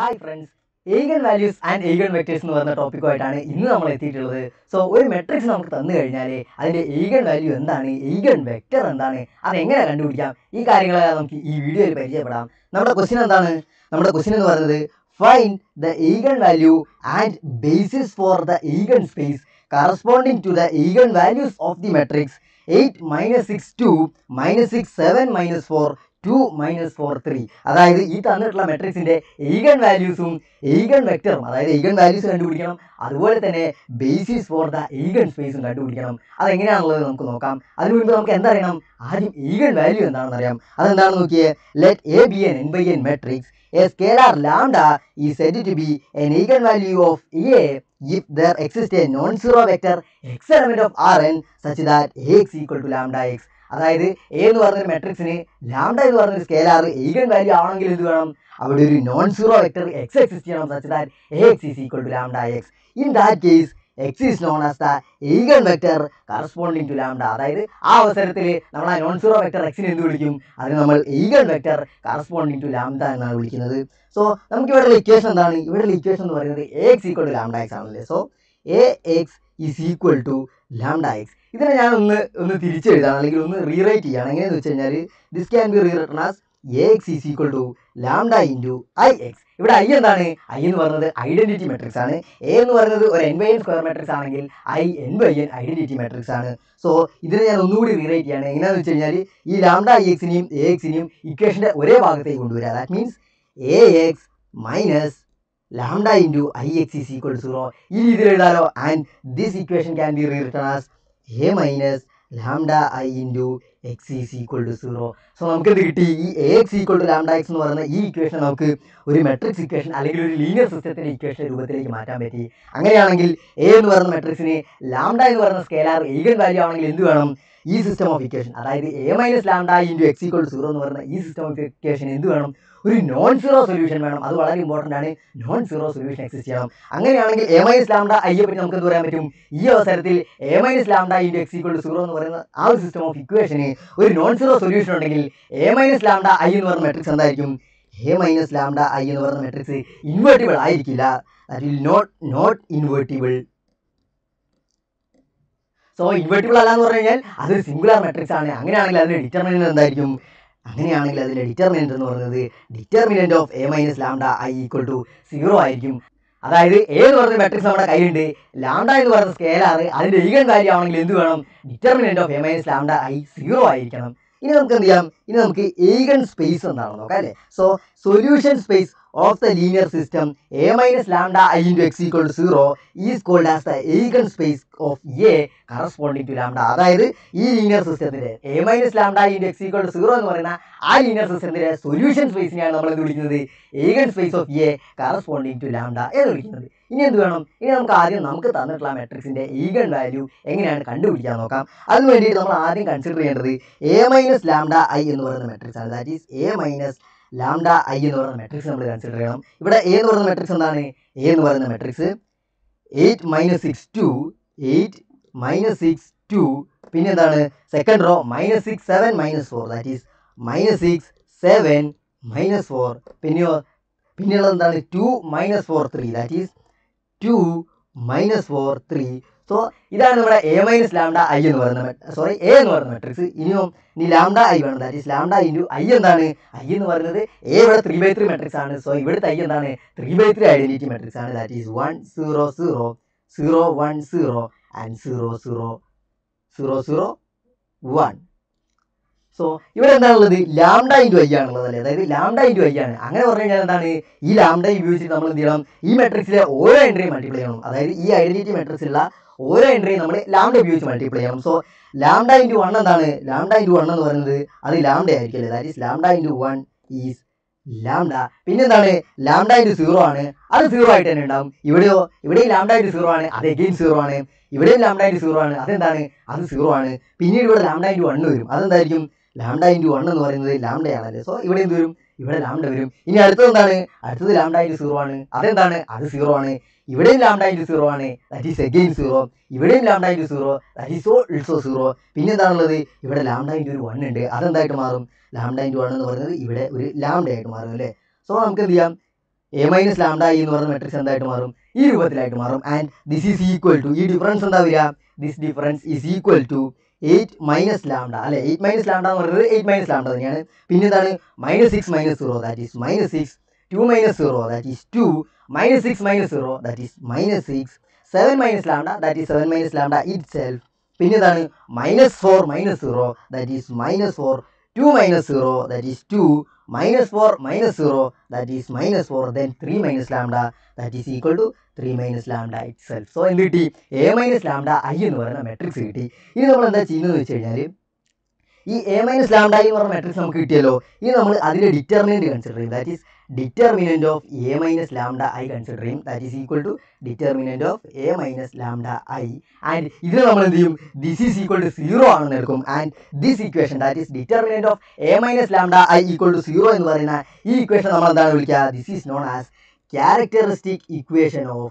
Hi friends, eigen values and eigen vectors എന്ന് പറഞ്ഞ ടോപ്പിക്കുമായിട്ടാണ് ഇന്ന് നമ്മൾ എത്തിയിട്ടുള്ളത്. സോ ഒരു മെട്രിക്സ് നമുക്ക് തന്നു കഴിഞ്ഞാൽ അതിൻ്റെ ഈഗൻ വാല്യൂ എന്താണ്, ഈഗൻ വെക്ടർ എന്താണ്, അതെങ്ങനെ കണ്ടുപിടിക്കാം, ഈ കാര്യങ്ങളെല്ലാം നമുക്ക് ഈ വീഡിയോയിൽ പരിചയപ്പെടാം. നമ്മുടെ ക്വസ്റ്റ്യൻ എന്താണ്? നമ്മുടെ ക്വസ്റ്റ്യൻ എന്ന് പറയുന്നത് find the eigen value and basis for the eigen space corresponding to the eigen values of the matrix 8 - 6 2 - 6 7 - 4 2 - 4 3. അതായത് ഈ തന്നിട്ടുള്ള മെട്രിക്സിന്റെ ഈഗൻ വാല്യൂസും ഈഗൻ വെക്ടറും, അതായത് ഈഗൻ വാല്യൂസ് കണ്ടുപിടിക്കണം, അതുപോലെ തന്നെ ബേസിസ് ഫോർ ദ ഈഗൻ സ്പേസും കണ്ടുപിടിക്കണം. അതെങ്ങനെയാണുള്ളത് നമുക്ക് നോക്കാം. അതിനു മുൻപ് നമുക്ക് എന്തറിയണം? ആദ്യം ഈഗൻ വാല്യൂ എന്താണെന്ന് അറിയാം. അതെന്താണെന്ന് നോക്കിയേ. Let A be an n by n matrix. A scalar lambda is said to be an eigenvalue of A if there exists a non-zero vector x element of Rn such that Ax equal to lambda x. അതായത് എ എന്ന് പറഞ്ഞൊരു മെട്രിക്സിന് lambda എന്ന് പറഞ്ഞൊരു scalar eigen value ആണെങ്കിൽ എന്ത് വേണം? അവിടെ ഒരു non zero vector X exist ചെയ്യണം, such that Ax is equal to lambda x. In that case x is known as the eigen vector corresponding to lambda. അതായത് ആ അവസരത്തിൽ നമ്മൾ ആ നോൺ സീറോ വെക്ടർ എക്സിനെ എന്ത് വിളിക്കും? അതിന് നമ്മൾ eigen vector corresponding to lambda എന്നാണ് വിളിക്കുന്നത്. സോ നമുക്ക് ഇവിടെയുള്ള ഇക്വേഷൻ എന്താണ്? ഇവിടെയുള്ള ഇക്വേഷൻ എന്ന് പറയുന്നത് Ax equal to lambda x ആണല്ലേ. So Ax is equal to lambda x. ഇതിനെ ഞാൻ ഒന്ന് തിരിച്ചെഴുതാണ്, അല്ലെങ്കിൽ ഒന്ന് റീറൈറ്റ് ചെയ്യാണ്. എങ്ങനെയെന്ന് വെച്ച് കഴിഞ്ഞാൽ this can be rewritten as Ax is equal to lambda into Ix. ഇവിടെ ഐ എന്താണ്? ഐ എന്ന് പറയുന്നത് ഐഡന്റിറ്റി മെട്രിക്സ് ആണ്. എ എന്ന് പറയുന്നത് ഒരു n by n square matrix ആണെങ്കിൽ I n by n identity matrix ആണ്. സോ ഇതിനെ ഞാൻ ഒന്നുകൂടി റീറൈറ്റ് ചെയ്യാണ്. എങ്ങനെയാണെന്ന് വെച്ച് കഴിഞ്ഞാൽ ഈ ലാംഡ Ixനെയും Axനെയും ഇക്വേഷൻ്റെ ഒരേ ഭാഗത്തേക്ക് കൊണ്ടുവരിക. That means Ax minus lambda into Ix is equal to 0. ഈ രീതിയിൽ എഴുതാലോ. And this equation can be rewritten as A minus lambda I into X is equal to 0. So നമുക്ക് എന്ത് കിട്ടി? ഈ Ax equal to lambda X എന്ന് പറയുന്ന ഈ ഇക്വേഷൻ നമുക്ക് ഒരു മെട്രിക്സ് ഇക്വേഷൻ അല്ലെങ്കിൽ ഒരു ലീനിയർ സിസ്റ്റത്തിൻ്റെ ഇക്വേഷൻ രൂപത്തിലേക്ക് മാറ്റാൻ പറ്റി. അങ്ങനെയാണെങ്കിൽ എ എന്ന് പറയുന്ന മെട്രിക്സിന് ലാംഡ എന്ന് പറയുന്ന സ്കേലാർ ഈഗൻ വാല്യൂ ആണെങ്കിൽ എന്ത് വേണം? ഈ സിസ്റ്റം ഓഫ് ഇക്വേഷൻ, അതായത് A minus lambda into X equal to 0 എന്ന് പറയുന്ന ഈ സിസ്റ്റം ഓഫ് ഇക്വേഷൻ എന്ത് വേണം? ഒരു നോൺ സീറോ സൊല്യൂഷൻ വേണം. അത് വളരെ ഇമ്പോർട്ടൻ്റ് ആണ്. നോൺ സീറോ സൊല്യൂഷൻ എക്സിസ്റ്റ് ചെയ്യണം. അങ്ങനെയാണെങ്കിൽ A മൈനസ് ലാംഡ ഐയെ പറ്റി നമുക്ക് എന്ത് പറയാൻ പറ്റും? ഈ അവസരത്തിൽ A minus lambda into X equal to 0 എന്ന് പറയുന്ന ആ ഒരു സിസ്റ്റം ഓഫ് ഇക്വേഷന് ഒരു നോൺ സീറോ സൊല്യൂഷൻ ഉണ്ടെങ്കിൽ A മൈനസ് ലാംഡ ഐ എന്ന് പറയുന്ന മെട്രിക്സ് എന്തായിരിക്കും? A മൈനസ് ലാംഡ ഐ എന്ന് പറയുന്ന മെട്രിക്സ് ഇൻവേർട്ടിബിൾ ആയിരിക്കില്ല. That will not invertible. So invertible അല്ല എന്ന് പറഞ്ഞു കഴിഞ്ഞാൽ അതൊരു സിംഗുലാർ മെട്രിക്സ് ആണ്. അങ്ങനെയാണെങ്കിൽ അതിൻ്റെ ഡിറ്റർമിനൻ്റ് എന്തായിരിക്കും? അങ്ങനെയാണെങ്കിൽ അതിൻ്റെ ഡിറ്റർമിനൻ്റ് എന്ന് പറയുന്നത് determinant of A minus lambda I equal to 0 ആയിരിക്കും. അതായത് എ എന്ന് പറയുന്ന മെട്രിക്സ് നമ്മുടെ കയ്യിലുണ്ട്, ലാംഡ എന്ന് പറയുന്ന സ്കേലാർ അതിൻ്റെ ഈഗൻ വാല്യൂ ആണെങ്കിൽ എന്ത് വേണം? Determinant of A minus lambda I 0 ആയിരിക്കണം. ഇനി നമുക്ക് എന്ത് ചെയ്യാം? ഇനി നമുക്ക് ഈഗൻ സ്പേസ് എന്താണെന്ന് നോക്കാം അല്ലേ. So solution space of the linear system A minus lambda I into x equal to 0 is called as the eigenspace of A corresponding to lambda. അതായത് ഈ ലീനിയർ സിസ്റ്റത്തിൻ്റെ A minus lambda into x equal to 0 എന്ന് പറയുന്ന ആ linear സിസ്റ്റത്തിൻ്റെ solution സ്പേസിനെയാണ് നമ്മൾ എന്ത് വിളിക്കുന്നത്? Eigen space of A corresponding to lambda എന്ന് വിളിക്കുന്നത്. ഇനി എന്ത് വേണം? ഇനി നമുക്ക് ആദ്യം നമുക്ക് തന്നിട്ടുള്ള മെട്രിക്സിൻ്റെ ഈഗൻ വാല്യൂ എങ്ങനെയാണ് കണ്ടുപിടിക്കാൻ നോക്കാം. അതിന് വേണ്ടിയിട്ട് നമ്മൾ ആദ്യം കൺസിഡർ ചെയ്യേണ്ടത് A മൈനസ് ലാംഡ ഐ എന്ന് പറയുന്ന മെട്രിക്സ് ആണ്. That is A minus lambda I എന്ന് പറയുന്ന മെട്രിക്സ് നമ്മൾ കൺസിഡർ ചെയ്യണം. ഇവിടെ എ എന്ന് പറയുന്ന മെട്രിക്സ് എന്താണ്? എ എന്ന് പറയുന്ന മെട്രിക്സ് 8 - 6 2 8 - 6 2 പിന്നെ എന്താണ്? സെക്കൻഡ് റോ -6 7 - 4 ദാറ്റ് ഈസ് -6 7 - 4 പിന്നെയുള്ളത് എന്താണ്? 2 - 4 3 ദാറ്റ് ഈസ് 2 - 4 3. സോ ഇതാണ് നമ്മുടെ A മൈനസ് ലാംഡ ഐ എന്ന് പറയുന്ന എ എന്ന് പറയുന്ന മെട്രിക്സ്. ഇനി ലാംഡ ഐ വേണം. That is lambda into I എന്താണ്? ഐ എന്ന് പറയുന്നത് എ ഇവിടെ 3/3 മെട്രിക്സ് ആണ്. സോ ഇവിടുത്തെ ഐ എന്താണ്? 3/3 ഐഡന്റിറ്റി മെട്രിക്സ് ആണ്. That is 1 0 0 0 1 0 and 0 0 0 0 1. സോ ഇവിടെ എന്താണുള്ളത്? ലാംഡ ഇൻറ്റു ഐ ആണുള്ളത് അല്ലേ. അതായത് ലാംഡ ഇൻറ്റു ഐ ആണ്. അങ്ങനെ പറഞ്ഞു കഴിഞ്ഞാൽ എന്താണ്? ഈ ലാംഡ ഉപയോഗിച്ചിട്ട് നമ്മൾ എന്ത് ചെയ്യണം? ഈ മെട്രിക്സിലെ ഓരോ എൻട്രിയും മൾട്ടിപ്ലൈ ചെയ്യണം. അതായത് ഈ ഐഡന്റിറ്റി മെട്രിക്സിലുള്ള ഓരോ എൻട്രിയും നമ്മൾ ലാംഡ ഉപയോഗിച്ച് മൾട്ടിപ്ലൈ ചെയ്യണം. സോ ലാംഡ ഇൻറ്റു 1 എന്താണ്? ലാംഡ ഇൻറ്റു 1 എന്ന് പറയുന്നത് അത് ലാംഡ ആയിരിക്കും അല്ലേ. That is lambda into 1 is lambda. പിന്നെന്താണ്? ലാംഡ ഇൻറ്റു 0 ആണ്. അത് 0 ആയിട്ട് തന്നെ ഉണ്ടാവും. ഇവിടെയും ലാംഡ ഇൻറ്റു 0 ആണ്. അത് എഗെയിൻ 0 ആണ്. ഇവിടെയും ലാംഡ ഇൻറ്റു 0 ആണ്. അതെന്താണ്? അത് 0 ആണ്. പിന്നീട് ഇവിടെ ലാംഡ ഇൻറ്റു 1 വരും. അതെന്തായിരിക്കും? ലാംഡ ഇൻറ്റു 1 എന്ന് പറയുന്നത് ലാംഡയാണല്ലേ. സോ ഇവിടെ എന്ത് വരും? ഇവിടെ ലാംഡ വരും. ഇനി അടുത്തത് എന്താണ്? അടുത്തത് ലാംഡ ഇൻറ്റു 0 ആണ്. അതെന്താണ്? അത് 0 ആണ്. ഇവിടെയും ലാംഡ ഇൻറ്റു 0 ആണ്. That is again 0. ഇവിടെയും lambda into 0 that is also 0. പിന്നെ എന്താണുള്ളത്? ഇവിടെ ലാംഡ ഇൻറ്റു ഒരു 1 ഉണ്ട്. അതെന്തായിട്ട് മാറും? ലാംഡ ഇൻറ്റു 1 എന്ന് പറയുന്നത് ഇവിടെ ഒരു ലാംഡ ആയിട്ട് മാറും അല്ലേ. സോ നമുക്ക് എന്ത് ചെയ്യാം? എ മൈനസ് ലാംഡ ഐ എന്ന് പറയുന്ന മെട്രിക്സ് എന്തായിട്ട് മാറും? ഈ രൂപത്തിലായിട്ട് മാറും. And this is equal to, ഈ ഡിഫറൻസ് എന്താ വരിക? This difference is equal to 8 minus lambda അല്ലെ. 8 മൈനസ് ലാംഡ എന്ന് പറയുന്നത് 8 മൈനസ് ലാംഡ തന്നെയാണ്. പിന്നെ എന്താണ്? -6 minus 0 that is -6, 2 minus 0 that is 2, -6 minus 0 that is -6, 7 minus lambda that is 7 minus lambda itself. പിന്നെ എന്താണ്? -4 minus 0 that is -4, 2 minus 0 that is 2, -4 minus 0 that is -4, then 3 minus lambda that is equal to 3 minus lambda itself. So എന്ത് കിട്ടി? A minus lambda I എന്ന് പറയുന്ന matrix കിട്ടി. ഇനി നമ്മൾ എന്താ ചെയ്യുന്നതെന്ന് വെച്ച് കഴിഞ്ഞാൽ, ഈ എ മൈനസ് ലാംഡ ഐ എന്ന് പറഞ്ഞ മെട്രിക്സ് നമുക്ക് കിട്ടിയല്ലോ. ഇനി നമ്മൾ അതിൻ്റെ ഡിറ്റർമിനൻറ്റ് കൺസിഡർ ചെയ്യും. That is determinant of A minus lambda I consider ചെയ്യും. That is equal to determinant of A minus lambda I. And ഇതിന് നമ്മൾ എന്ത് ചെയ്യും? ദിസ് ഈസ് ഈക്വൽ ടു 0 ആണെന്ന് എടുക്കും. And this equation that is determinant of A minus lambda I equal to 0 എന്ന് പറയുന്ന ഈ ഇക്വേഷൻ നമ്മൾ എന്താണ് വിളിക്കുക? This is known as characteristic equation of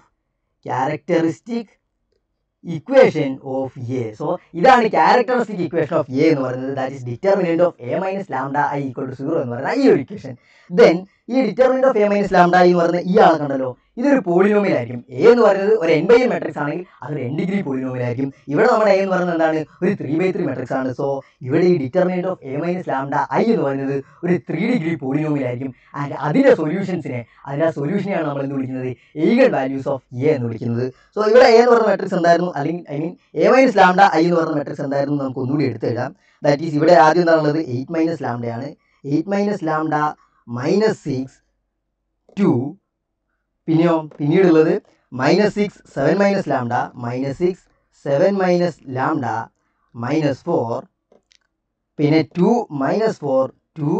A. So ഇതാണ് ക്യാരക്ടറിസ്റ്റിക് ഇക്വേഷൻ ഓഫ് എ എന്ന് പറയുന്നത്. That is determinant of A minus lambda I equal to 0 എന്ന് പറയുന്ന ഈ ഒരു ഇക്വേഷൻ. ദെൻ ഈ determinant of A minus lambda I എന്ന് പറയുന്ന ഈ ആളെ കണ്ടല്ലോ, ഇതൊരു പോളിനോമിയൽ ആയിരിക്കും. എ എന്ന് പറയുന്നത് ഒരു n/n മെട്രിക്സ് ആണെങ്കിൽ അതൊരു n ഡിഗ്രി പോളിനോമിയൽ ആയിരിക്കും. ഇവിടെ നമ്മുടെ എ എന്ന് പറയുന്നത് എന്താണ്? ഒരു 3/3 മെട്രിക്സ് ആണ്. സോ ഇവിടെ ഈ determinant of A minus lambda I എന്ന് പറയുന്നത് ഒരു 3 ഡിഗ്രി പോളിനോമിയൽ ആയിരിക്കും. ആൻഡ് അതിൻ്റെ സൊല്യൂഷനെയാണ് നമ്മൾ എന്ത് വിളിക്കുന്നത്? ഈഗൻ വാല്യൂസ് ഓഫ് എ എന്ന് വിളിക്കുന്നത്. സോ ഇവിടെ എ എന്ന് പറയുന്ന മെട്രിക്സ് എന്തായിരുന്നു? അല്ലെങ്കിൽ എ മൈനസ് ലാംഡ ഐ എന്ന് പറയുന്ന മെട്രിക്സ് എന്തായിരുന്നു? നമുക്ക് ഒന്നുകൂടി എടുത്തെഴുതാം. ദാറ്റ് ഈസ് ഇവിടെ ആദ്യം എന്താണുള്ളത്? 8 മൈനസ് ലാംഡയാണ്. 8 മൈനസ് ലാംഡ -6 2, പിന്നീടുള്ളത് -6 7 മൈനസ് ലാംഡ, -6 7 മൈനസ് ലാംഡ -4, പിന്നെ 2 -4 2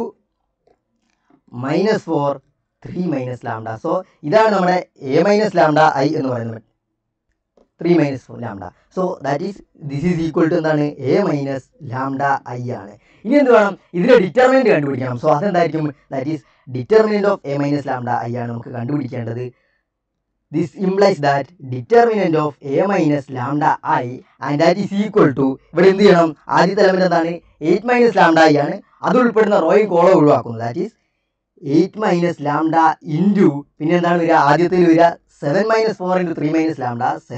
-4 3 മൈനസ് ലാംഡ. സോ ഇതാണ് നമ്മുടെ എ മൈനസ് ലാംഡ ഐ എന്ന് പറയുന്നത്, 3 minus lambda. So that is this is equal to എന്താണ്? എ മൈനസ് ലാംഡ ഐ ആണ്. ഇനി എന്ത് വേണം? ഇതിൻ്റെ ഡിറ്റർമിനൻറ്റ് കണ്ടുപിടിക്കണം. സോ അതെന്തായിരിക്കും? That is determinant of A minus lambda I ആണ് നമുക്ക് കണ്ടുപിടിക്കേണ്ടത്. This implies that determinant of A minus lambda I and that is equal to, ഇവിടെ എന്ത് ചെയ്യണം? ആദ്യത്തെ എലമെൻറ്റ് എന്താണ്? 8 മൈനസ് ലാംഡ ഐ ആണ്. അത് ഉൾപ്പെടുന്ന റോയും കോളം ഒഴിവാക്കുന്നു. That is 8 minus lambda into, പിന്നെ എന്താണ് വരിക? ആദ്യത്തിൽ വരിക 7 minus 4 into 3 minus lambda,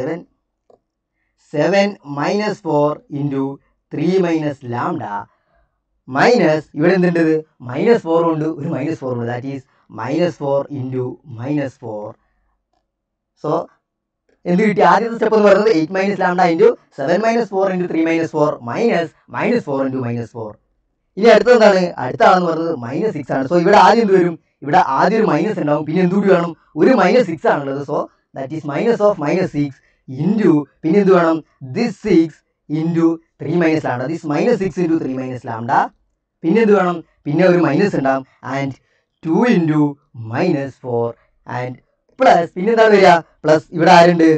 7 minus 4 into 3 minus lambda minus, ഇവിടെ എന്തുണ്ട്? -4 ഉണ്ട്, ഒരു -4 ഉണ്ട്. That is -4 into -4. സോ എന്ത് കിട്ടി? ആദ്യത്തെ സ്റ്റെപ്പ് എന്ന് പറയുന്നത് 8 minus lambda into 7 minus 4 into 3 minus 4 -4 into -4. ഇനി അടുത്തത് എന്താണ്? അടുത്ത ആളെന്ന് പറയുന്നത് -6 ആണ്. സോ ഇവിടെ ആദ്യം എന്ത് വരും? ഇവിടെ ആദ്യം ഒരു മൈനസ് ഉണ്ടാവും, പിന്നെ എന്തുകൂടി വേണം? ഒരു -6 ആണുള്ളത്. സോ ദാറ്റ് ഈസ് -6 ഇൻറ്റു, പിന്നെ എന്ത് വേണം? This 6 into 3 minus lambda, this -6 into 3 minus lambda, പിന്നെ എന്ത് വേണം? പിന്നെ ഒരു മൈനസ് ഉണ്ടാവും. ആൻഡ് 2 ഇൻറ്റു -4 ആൻഡ് പ്ലസ്, പിന്നെ എന്താണ് വരിക? പ്ലസ് ഇവിടെ ആരുണ്ട്?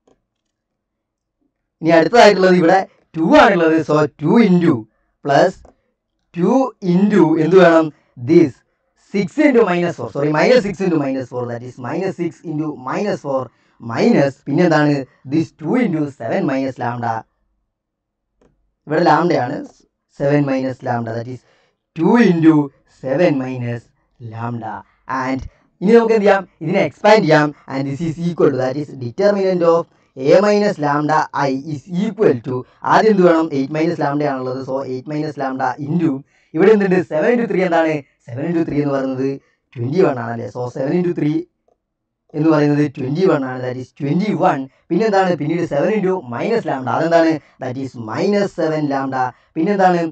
ഇനി അടുത്തതായിട്ടുള്ളത് ഇവിടെ 2 ആണുള്ളത്. സോ 2 ഇൻറ്റു പ്ലസ് 2 ഇൻറ്റു എന്ത് വേണം? This 6 into -4, sorry -6 into -4 that is -6 into -4 minus, പിന്നെ എന്താണ്? ദിസ് 2 ഇൻറ്റു 7 മൈനസ് ലാംഡ, ഇവിടെ ലാംഡയാണ്, 7 minus lambda that is 2 into 7 minus lambda. And ഇനി നമുക്ക് എന്ത് ചെയ്യാം? ഇതിനെ എക്സ്പാൻഡ് ചെയ്യാം. And this is equal to, that is determinant of A minus lambda I is equal to, ആദ്യം എന്ത് വേണം? 8 മൈനസ് ലാംഡ ആണുള്ളത്. സോ 8 മൈനസ് ലാംഡ ഇൻറ്റു, ഇവിടെ എന്തുണ്ട്? 7 ഇൻറ്റു 3 എന്താണ്? 7 ഇൻറ്റു 3 എന്ന് പറയുന്നത് 21 ആണല്ലേ. സോ 7 ഇൻറ്റു 3 എന്ന് പറയുന്നത് 21 ആണ്. That is 21. പിന്നെ എന്താണ്? പിന്നീട് 7 ഇൻറ്റു മൈനസ് ലാംഡ, അതെന്താണ്? That is -7 lambda. പിന്നെന്താണുള്ളത്?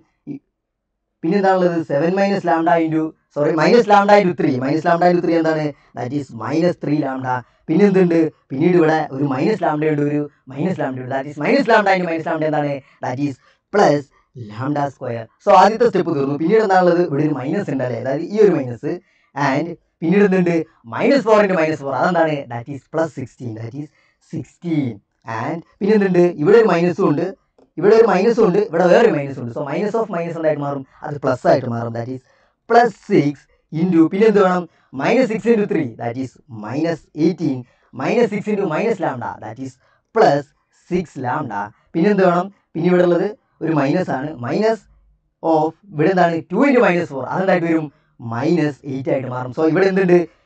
7 minus lambda into, sorry minus lambda into 3, minus lambda into 3 എന്താണ്? That is -3 lambda. പിന്നെ എന്തുണ്ട്? പിന്നീട് ഇവിടെ ഒരു മൈനസ് ലാംഡ ഉണ്ട്, ഒരു മൈനസ് ലാംഡ ഉണ്ട്. That is minus lambda into minus lambda എന്താണ്? That is plus lambda square. So ആദ്യത്തെ സ്റ്റെപ്പ് തീർന്നു. പിന്നീട് എന്താണുള്ളത്? ഇവിടെ ഒരു മൈനസ് ഉണ്ട് അല്ലേ, അതായത് ഈ ഒരു മൈനസ്. ആൻഡ് പിന്നീട് എന്തുണ്ട്? -4 ഇൻറ്റു -4, അതെന്താണ്? That is +16, that is 16. And പിന്നെ എന്തുണ്ട്? ഇവിടെ ഒരു മൈനസും ഉണ്ട്, ഇവിടെ ഒരു മൈനസും ഉണ്ട്, ഇവിടെ വേറെ മൈനസ് ഉണ്ട്. സോ മൈനസ് ഓഫ് മൈനസ് എന്തായിട്ട് മാറും? അത് പ്ലസ് ആയിട്ട് മാറും. ദാറ്റ് ഈസ് +6 ഇൻറ്റു, പിന്നെ എന്ത് വേണം? -6 into 3 that is -18, -6 into minus lambda that is +6 lambda. പിന്നെ എന്ത് വേണം? പിന്നെ ഇവിടെ ഉള്ളത് ഒരു മൈനസ് ആണ്, മൈനസ് ഓഫ് ഇവിടെ എന്താണ്? 2 ഇൻറ്റു -4, അതെന്തായിട്ട് വരും? -8 ആയിട്ട് മാറും. സോ ഇവിടെ എന്തുണ്ട്?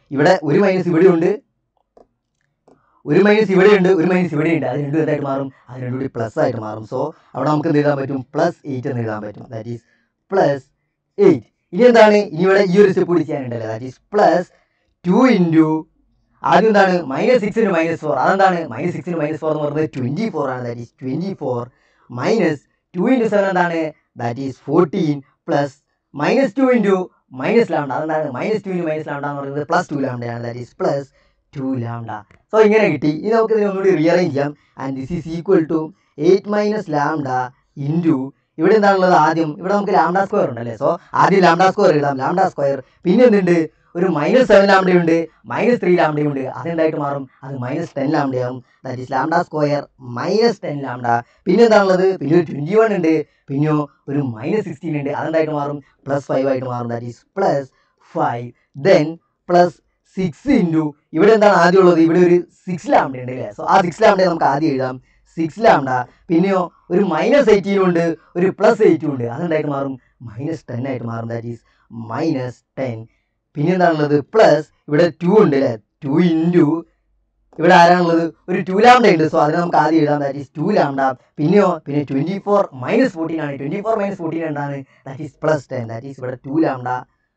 ഇവിടെ ഒരു മൈനസ് ഇവിടെയുണ്ട്, ഒരു മൈനസ് ഇവിടെയുണ്ട്, ഒരു മൈനസ് ഇവിടെയുണ്ട്. അത് രണ്ടും എന്തായിട്ട് മാറും? അത് രണ്ടും കൂടി പ്ലസ് ആയിട്ട് മാറും. സോ അവിടെ നമുക്ക് എന്ത് എഴുതാൻ പറ്റും? +8 എന്ന് എഴുതാൻ പറ്റും. That is +8. ഇനി എന്താണ്? ഇനി ഇവിടെ ഈ ഒരു സ്റ്റെപ്പ് കൂടി ചെയ്യാനുണ്ടല്ലോ. ദാറ്റ് ഈസ് +2 ഇൻറ്റു ആദ്യം എന്താണ്? -6 × -4. അതെന്താണ്? -6 × -4 എന്ന് പറയുന്നത് 24 ആണ്. ദാറ്റ് ഈസ് 24 മൈനസ് 2 × 7 എന്താണ്? That is 14 plus -2 into -λ. അതെന്താണ്? -2 ഇൻറ്റു -λ എന്ന് പറയുന്നത് +2 ലാംഡയാണ്. That is +2 lambda. സോ ഇങ്ങനെ കിട്ടി. ഇനി നമുക്ക് ഇതിനെ ഒന്നുകൂടി റീഅറേഞ്ച് ചെയ്യാം. And this is equal to 8 - λ into ഇവിടെ എന്താണുള്ളത്? ആദ്യം ഇവിടെ നമുക്ക് λ² ഉണ്ടല്ലേ. സോ ആദ്യം λ² എഴുതാം. λ². പിന്നെ എന്തുണ്ട്? ഒരു -7 ലാംഡയുണ്ട്, -3 ലാംഡയുണ്ട്. അതെന്തായിട്ട് മാറും? അത് -10 ലാംഡയാവും. That is λ² -10 lambda. പിന്നെ എന്താണുള്ളത്? പിന്നെ ഒരു 21 ഉണ്ട്, പിന്നെയോ ഒരു -16 ഉണ്ട്. അതെന്തായിട്ട് മാറും? +5 ആയിട്ട് മാറും. ദാറ്റ് ഈസ് +5 ദെൻ +6 ഇൻറ്റു ഇവിടെ എന്താണ് ആദ്യം ഉള്ളത്? ഇവിടെ ഒരു 6 ലാംഡ ഉണ്ട് അല്ലേ. സോ ആ 6 ലാംഡയെ നമുക്ക് ആദ്യം എഴുതാം. 6 ലാംഡ. പിന്നെയോ ഒരു -18 ഉണ്ട്, ഒരു +8 ഉണ്ട്. അതെന്തായിട്ട് മാറും? -10 ആയിട്ട് മാറും. That is -10. പിന്നെ എന്താണുള്ളത്? പ്ലസ് ഇവിടെ 2 ഉണ്ട് അല്ലേ. 2 ഇൻറ്റു ഇവിടെ ആരാണുള്ളത്? ഒരു 2 ലാംഡ ഉണ്ട്. സോ അതിനെ നമുക്ക് ആദ്യം എഴുതാം. That is 2 lambda. പിന്നെയോ പിന്നെ 24 - 14 ആണ്. 24 - 14 എന്താണ്? That is +10. ദാറ്റ് ഈസ് ഇവിടെ 2 ലാംഡ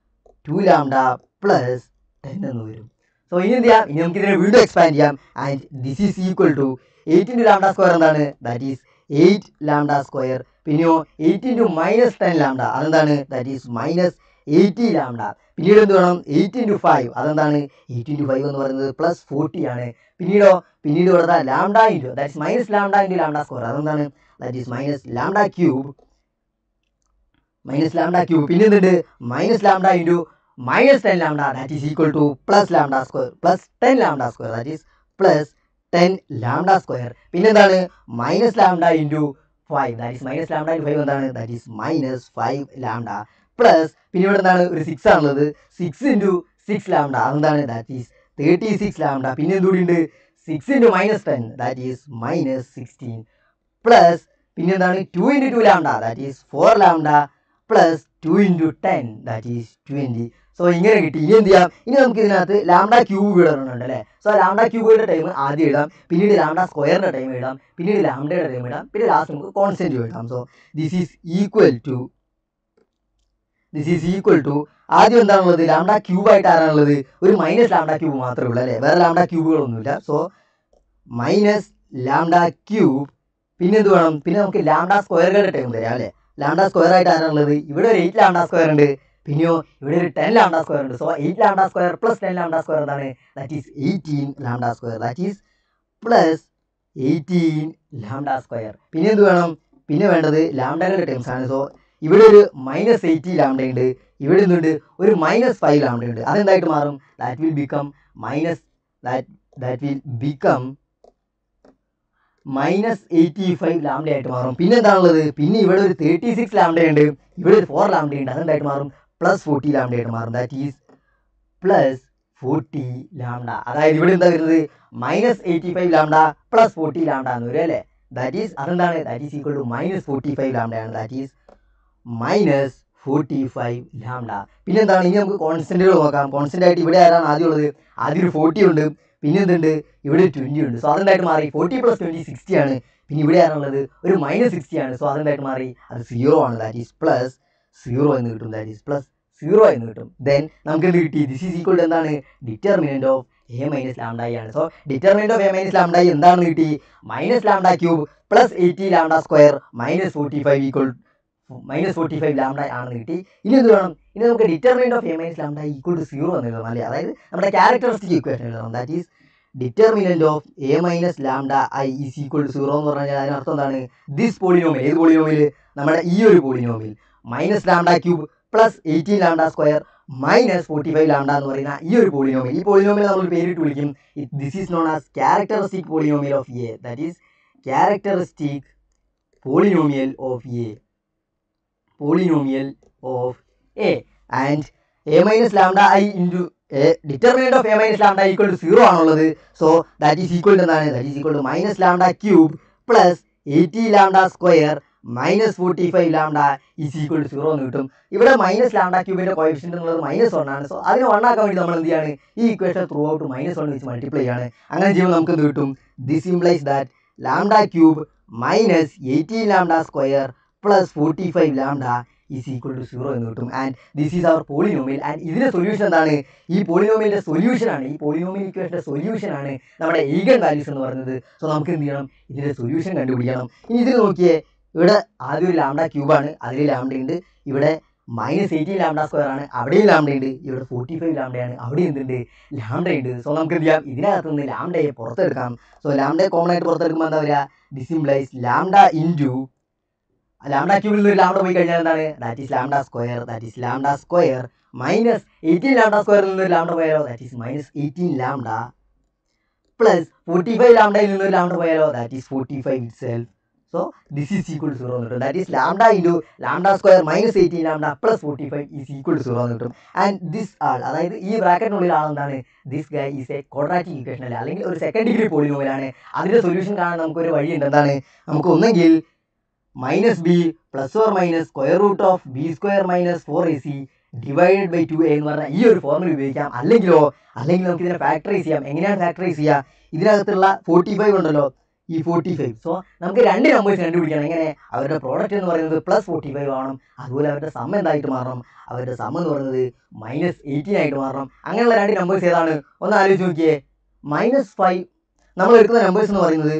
+10 എന്ന് വരും. സോ ഇനി എന്ത് ചെയ്യാം? ഇനി നമുക്ക് ഇതിനെ വീണ്ടും എക്സ്പാൻഡ് ചെയ്യാം. And this is equal to 8 × λ² എന്താണ്? That is 8 λ². പിന്നെയോ 8 ഇൻറ്റു -10 ലാംഡ. അതെന്താണ്? That is -80 lambda. പിന്നീട് എന്ത് വേണം? 8 ഇൻറ്റു 5. അതെന്താണ്? 8 ഇൻറ്റു 5 എന്ന് പറയുന്നത് +40 ആണ്. പിന്നീട് ഇവിടെ lambda into that is -λ into λ². അതെന്താണ്? ദാറ്റ് ഈസ് -λ³ പിന്നെ എന്തുണ്ട്? -λ into -10 lambda. That is equal to +λ² +10 λ². That is +10 λ². പിന്നെന്താണ്? -λ ഇൻറ്റു 5. ദാറ്റ് ഈസ് -λ ഇൻറ്റു 5 എന്താണ്? That is -5 lambda. പ്ലസ് പിന്നെ ഇവിടെ എന്താണ്? ഒരു 6 ആണുള്ളത്. 6 ഇൻറ്റു 6 ലാംഡ. അതെന്താണ്? That is 36 lambda. പിന്നെ എന്തുകൂടി ഉണ്ട്? 6 ഇൻറ്റു -10 ദാറ്റ് ഈസ് -16 പ്ലസ് പിന്നെ എന്താണ്? 2 into 2 lambda. That is 4 lambda plus 2 into 10 that is 20. So ഇങ്ങനെ കിട്ടി. ഇനി എന്ത് ചെയ്യാം? ഇനി നമുക്ക് ഇതിനകത്ത് λ³ ഇടണുണ്ട് അല്ലേ. സോ λ³ ടൈം ആദ്യം എഴുതാം, പിന്നീട് λ² ടൈം എഴുതാം, പിന്നീട് ലാംഡയുടെ ടൈം എഴുതാം, പിന്നെ ലാസ്റ്റ് നമുക്ക് കോൺസ്റ്റന്റ് എഴുതാം. So this is equal to ആദ്യം എന്താണുള്ളത്? λ³ ആയിട്ട് ആരാണുള്ളത്? ഒരു -λ³ മാത്രമേ ഉള്ളൂ അല്ലേ. വേറെ λ³കളൊന്നുമില്ല. സോ -λ³ പിന്നെ എന്ത് വേണം? പിന്നെ നമുക്ക് λ²കളുടെ ടൈം തരാം അല്ലേ. λ² ആയിട്ട് ആരാണുള്ളത്? ഇവിടെ ഒരു 8 λ² ഉണ്ട്, പിന്നെയോ ഇവിടെ ഒരു 10 λ² ഉണ്ട്. സോ 8 λ² പ്ലസ് 10 λ² എന്താണ്? That is 18 λ². That is +18 λ². പിന്നെ എന്ത് വേണം? പിന്നെ വേണ്ടത് ലാംഡകളുടെ ടേംസ് ആണ്. സോ ഇവിടെ ഒരു -80 ലാംഡ ഉണ്ട്, ഇവിടെ എന്തുണ്ട്? ഒരു -5 ലാംഡ ഉണ്ട്. അതെന്തായിട്ട് മാറും? ദാറ്റ് വിൽ ബിക്കം -85 ലാംഡ ആയിട്ട് മാറും. പിന്നെ എന്താണുള്ളത്? പിന്നെ ഇവിടെ ഒരു 36 ലാംഡ ഉണ്ട്, ഇവിടെ ഒരു 4 ലാംഡ ഉണ്ട്. അതെന്തായിട്ട് മാറും? +40 ലാംഡ ആയിട്ട് മാറും. That is +40 lambda. അതായത് ഇവിടെ എന്താ വരുന്നത്? -85 ലാംഡ +40 ലാംഡ എന്ന് വരും അല്ലേ. ദാറ്റ് ഈസ് അതെന്താണ്? ദാറ്റ് ഈസ് ഈക്വൽ ടു -45 ലാംഡയാണ്. That is -45 lambda. പിന്നെ എന്താണ്? ഇനി നമുക്ക് കോൺസ്റ്റന്റുകൾ നോക്കാം. കോൺസ്റ്റന്റ് ആയിട്ട് ഇവിടെ ആരാണ് ആദ്യം ഉള്ളത്? ആദ്യം ഒരു 40 ഉണ്ട്, പിന്നെ എന്തുണ്ട്? ഇവിടെ 20 ഉണ്ട്. സോ അതെന്തായിട്ട് മാറി? 40 + 20 60 ആണ്. പിന്നെ ഇവിടെ ആരാണുള്ളത്? ഒരു -60 ആണ്. സോ അതെന്തായിട്ട് മാറി? അത് 0 ആണ്. ദാറ്റ് ഈസ് +0 എന്ന് കിട്ടും. ദാറ്റ് ഈസ് +0 എന്ന് കിട്ടും. ദെൻ നമുക്ക് എന്ത് കിട്ടി? ദിസ് ഈസ് ഈക്വൽ ടു എന്താണ്? ഡിറ്റർമിനന്റ് ഓഫ് a - λi ആണ്. So determinant of a - λi എന്താണെന്ന് കിട്ടി? -λ³ പ്ലസ് 80 λ² -45 ലാംഡ ആണെന്ന് കിട്ടി. ഇനി എന്ത് വേണം? ഇനി നമുക്ക് ഡിറ്റർമിനന്റ് ഓഫ് a - λi = 0 എന്ന് എഴുതണം അല്ലേ. അതായത് നമ്മുടെ ക്യാരക്ടറിസ്റ്റിക് ഇക്വേഷൻ എഴുതണം. That is determinant of a - λi = 0 എന്ന് പറഞ്ഞാൽ അതിനർത്ഥം എന്താണ്? ദിസ് പോളിനോമിയൽ, ഏത് പോളിനോമിയൽ? നമ്മുടെ ഈ ഒരു പോളിനോമിയൽ -λ³ പ്ലസ് 18 λ² -45 ലാംഡ എന്ന് പറയുന്ന ഈ ഒരു പോളിനോമിയൽ, ഈ പോളിനോമിയൽ നമ്മൾ പേരിട്ട് വിളിക്കും. This is known as characteristic polynomial of A. That is characteristic polynomial of A. And a - λi into determinant of a - λi = 0 ആണുള്ളത്. So that is equal to എന്താണ്? That is equal to -λ³ plus 80 λ² -45 lambda is equal to 0 എന്ന് കിട്ടും. ഇവിടെ minus lambda ക്യൂബിൻ്റെ coefficient എന്നുള്ളത് -1 ആണ്. So അതിനെ 1 ആക്കാൻ വേണ്ടി നമ്മൾ എന്ത് ചെയ്യാണ്, ഈ ഇക്വേഷൻ ത്രൂ ഔട്ട് -1 വെച്ച് മൾട്ടിപ്ലൈ ചെയ്യാണ്. അങ്ങനെ ചെയ്യുമ്പോൾ നമുക്ക് എന്ത് കിട്ടും, this implies that lambda cube -18 lambda square plus 45 lambda is equal to 0 എന്ന് കിട്ടും. And this is our polynomial. And ഇതിൻ്റെ സൊല്യൂഷൻ എന്താണ്, ഈ പോളിനോമിയലിൻ്റെ സൊല്യൂഷനാണ്, ഈ പോളിനോമിയൽ ഇക്വേഷൻ്റെ സൊല്യൂഷനാണ് നമ്മുടെ ഈഗൻ വാല്യൂസ് എന്ന് പറയുന്നത്. സോ നമുക്ക് എന്ത് ചെയ്യണം, ഇതിൻ്റെ സൊല്യൂഷൻ കണ്ടുപിടിക്കണം. ഇനി ഇതിൽ നോക്കിയേ, ഇവിടെ ആദ്യം ഒരു ലാംഡ ക്യൂബാണ്, അതിൽ ലാംഡ ഉണ്ട്. ഇവിടെ -18 ലാംഡ സ്ക്വയർ ആണ്, അവിടെയും ലാംഡ ഉണ്ട്. ഇവിടെ 45 ലാംഡയാണ്, അവിടെ എന്തുണ്ട്, ലാംഡ ഉണ്ട്. സോ നമുക്ക് എന്ത് ചെയ്യാം, ഇതിനകത്ത് നിന്ന് ലാംഡയെ പുറത്തെടുക്കാം. സോ ലാംഡയെ കോമൺ ആയിട്ട് പുറത്തെടുക്കുമ്പോൾ എന്താ പറയുക, this implies lambda into lambda ക്യൂബിൽ നിന്ന് ഒരു ലാംഡ പോയി കഴിഞ്ഞാൽ എന്താണ്, that is lambda square, that is lambda square -18 lambda സ്ക്വയറിൽ നിന്ന് ഒരു ലാംഡ പോയാലോ, ദാറ്റ് ഈസ് -18 ലാംഡ പ്ലസ് 45 ലാംഡയിൽ നിന്ന് ഒരു ലാംഡ പോയാലോ, that is 45 itself. So this is equal to 0 എന്ന് കിട്ടും. That is lambda into lambda square -18 lambda plus 45 is equal to 0 എന്ന് കിട്ടും. ആൻഡ് ദിസ് ആൾ, അതായത് ഈ ബ്രാക്കറ്റിനുള്ളിൽ ആളെന്താണ്, this guy is a quadratic equation അല്ല, അല്ലെങ്കിൽ ഒരു സെക്കൻഡ് ഡിഗ്രി പോളിനോമിയലാണ്. അതിൻ്റെ സൊല്യൂഷൻ കാണാൻ നമുക്കൊരു വഴിയുണ്ട്. എന്താണ്, നമുക്ക് ഒന്നെങ്കിൽ -b ± square root of b square - 4ac divided by 2a എന്ന് പറഞ്ഞാൽ ഈ ഒരു ഫോർമുല ഉപയോഗിക്കാം. അല്ലെങ്കിൽ നമുക്ക് ഇതിനെ ഫാക്ടറൈസ് ചെയ്യാം. എങ്ങനെയാണ് ഫാക്ടറൈസ് ചെയ്യുക, ഇതിനകത്തുള്ള 45 ഉണ്ടല്ലോ, ഈ 45. സോ നമുക്ക് രണ്ട് നമ്പേഴ്സ് കണ്ടുപിടിക്കണം. എങ്ങനെ, അവരുടെ പ്രോഡക്റ്റ് എന്ന് പറയുന്നത് +45 ആവണം, അതുപോലെ അവരുടെ സം എന്തായിട്ട് മാറണം, അവരുടെ സം എന്ന് പറയുന്നത് -18 ആയിട്ട് മാറണം. അങ്ങനെയുള്ള രണ്ട് നമ്പേഴ്സ് ഏതാണ്, ഒന്ന് ആലോചിച്ച് നോക്കിയേ. -5 നമ്മൾ എടുക്കുന്ന നമ്പേഴ്സ് എന്ന് പറയുന്നത്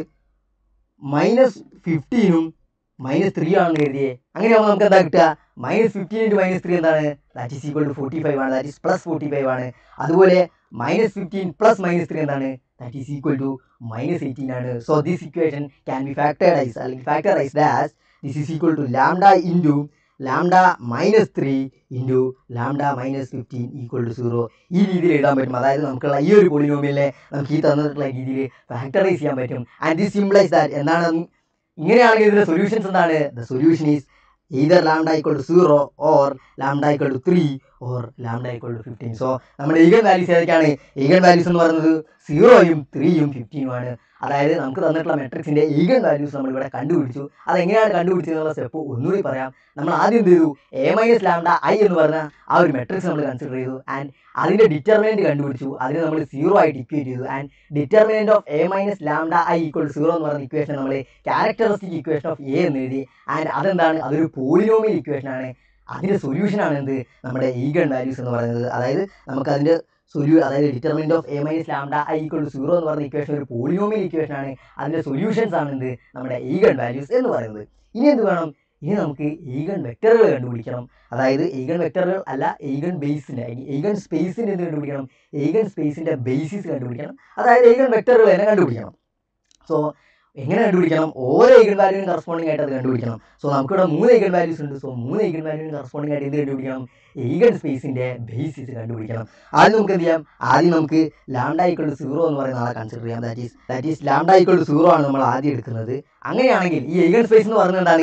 -15ഉം -3 ആണെന്ന് കരുതിയേ. അങ്ങനെയാകുമ്പോൾ നമുക്ക് എന്താ കിട്ടുക, -15 × -3 എന്താണ്, ദാറ്റ് ഈസ് ഈക്വൽ ടു 45 ആണ്, ദാറ്റ് ഈസ് +45 ആണ്. അതുപോലെ -15 + -3 എന്താണ്, that is equal to -18 ആണ്. So this equation can be factorized as this is equal to lambda into lambda -3 into lambda -15 equal to 0. ഈ രീതിയിൽ എഴുതാൻ പറ്റും. അതായത് നമുക്കുള്ള ഈ ഒരു പോളിനോമിയലിനെ നമുക്ക് ഈ തന്നിട്ടുള്ള രീതിയിൽ ഫാക്ടറൈസ് ചെയ്യാൻ പറ്റും. ആൻഡ് ദിസ് സിംപ്ലൈസ് ദാറ്റ് എന്താണ്, ഇങ്ങനെയാണെങ്കിൽ ഇതിൻ്റെ സൊല്യൂഷൻസ് എന്താണ്, the solution is either lambda equal to 0 or lambda equal to 3 or lambda equal to 15. So നമ്മുടെ ഈഗൻ വാല്യൂസ് ഏതൊക്കെയാണ്, ഈഗൻ വാല്യൂസ് എന്ന് പറയുന്നത് 0ഉം 3ഉം 15ഉം ആണ്. അതായത് നമുക്ക് തന്നിട്ടുള്ള മെട്രിക്സിൻ്റെ ഈഗൻ വാല്യൂസ് നമ്മളിവിടെ കണ്ടുപിടിച്ചു. അതെങ്ങനെയാണ് കണ്ടുപിടിച്ചതെന്നുള്ള സ്റ്റെപ്പ് ഒന്നുകൂടി പറയാം. നമ്മൾ ആദ്യം എന്ത് ചെയ്തു, a - ലാംഡ i എന്ന് പറഞ്ഞ ആ ഒരു മെട്രിക്സ് നമ്മൾ കൺസിഡർ ചെയ്തു. ആൻഡ് അതിൻ്റെ ഡിറ്റർമിനൻറ്റ് കണ്ടുപിടിച്ചു. അതിനെ നമ്മൾ 0 ആയിട്ട് ഇക്വേറ്റ് ചെയ്തു. And determinant of a - lambda i = 0 എന്ന് പറയുന്ന ഇക്വേഷൻ നമ്മൾ ക്യാരക്ടറിസ്റ്റിക് ഇക്വേഷൻ ഓഫ് a എന്ന് എഴുതി. ആൻഡ് അതെന്താണ്, അതൊരു പോളിനോമിയൽ ഇക്വേഷനാണ്. അതിൻ്റെ സൊല്യൂഷനാണ് എന്ത്, നമ്മുടെ ഈഗൻ വാല്യൂസ് എന്ന് പറയുന്നത്. അതായത് നമുക്കതിൻ്റെ അതായത് determinant of a - lambda i = 0 എന്ന് പറയുന്ന ഇക്വേഷൻ ഒരു പോളിനോമിയൽ ഇക്വേഷനാണ്. അതിൻ്റെ സൊല്യൂഷൻസ് ആണ് എന്ത്, നമ്മുടെ ഈഗൻ വാല്യൂസ് എന്ന് പറയുന്നത്. ഇനി എന്ത് വേണം, ഇനി നമുക്ക് ഈഗൻ വെക്ടറുകൾ കണ്ടുപിടിക്കണം. അതായത് ഈഗൻ വെക്ടറുകൾ അല്ല, ഈഗൻ ബേസിൻ്റെ ഈഗൻ സ്പേസിൻ്റെ എന്ത് കണ്ടുപിടിക്കണം, ഈഗൻ സ്പേസിൻ്റെ ബേസിസ് കണ്ടുപിടിക്കണം. അതായത് ഈഗൻ വെക്ടറുകൾ തന്നെ കണ്ടുപിടിക്കണം. സോ എങ്ങനെ കണ്ടുപിടിക്കണം, ഓരോ ഈഗൻ വാല്യൂവിനും കറസ്പോണ്ടിങ് ആയിട്ട് അത് കണ്ടുപിടിക്കണം. സോ നമുക്കിവിടെ 3 ഈഗൻ വാല്യൂസ് ഉണ്ട്. സോ 3 ഈഗൻ വാല്യൂവിനും കറസ്പോണ്ടിങ് ആയിട്ട് എന്ത് കണ്ടുപിടിക്കണം, ഈഗൻ സ്പേസിൻ്റെ ബേസിസ് കണ്ടുപിടിക്കണം. ആദ്യം നമുക്ക് എന്ത് ചെയ്യാം, ആദ്യം നമുക്ക് ലാംഡ = 0 എന്ന് പറയുന്ന ആളെ കൺസിഡർ ചെയ്യാം. ദാറ്റ് ഈസ് ലാംഡ = 0 ആണ് നമ്മൾ ആദ്യം എടുക്കുന്നത്. അങ്ങനെയാണെങ്കിൽ ഈ ഈഗൻ സ്പേസ് എന്ന് പറയുന്നത് എന്താണ്,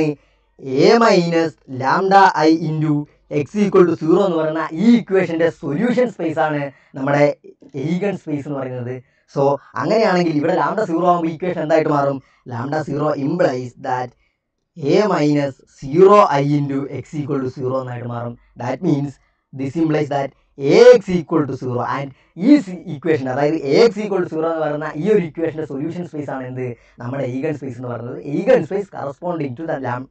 a - lambda i into x = 0 എന്ന് പറയുന്ന ഈ ഇക്വേഷൻ്റെ സൊല്യൂഷൻ സ്പേസ് ആണ് നമ്മുടെ ഈഗൻ സ്പേസ് എന്ന് പറയുന്നത്. സോ അങ്ങനെയാണെങ്കിൽ ഇവിടെ ലാംഡ 0 ആകുമ്പോൾ ഇക്വേഷൻ എന്തായിട്ട് മാറും, lambda 0 implies that a - 0i into x = 0 എന്നായിട്ട് മാറും. That means this implies that ax = 0. And ഈ ഇക്വേഷൻ, അതായത് ax = 0 എന്ന് പറയുന്ന ഈ ഒരു ഇക്വേഷൻ്റെ സൊല്യൂഷൻ സ്പേസ് ആണ് എന്ത്, നമ്മുടെ ഈഗൻ സ്പേസ് എന്ന് പറയുന്നത്. Eigen space corresponding to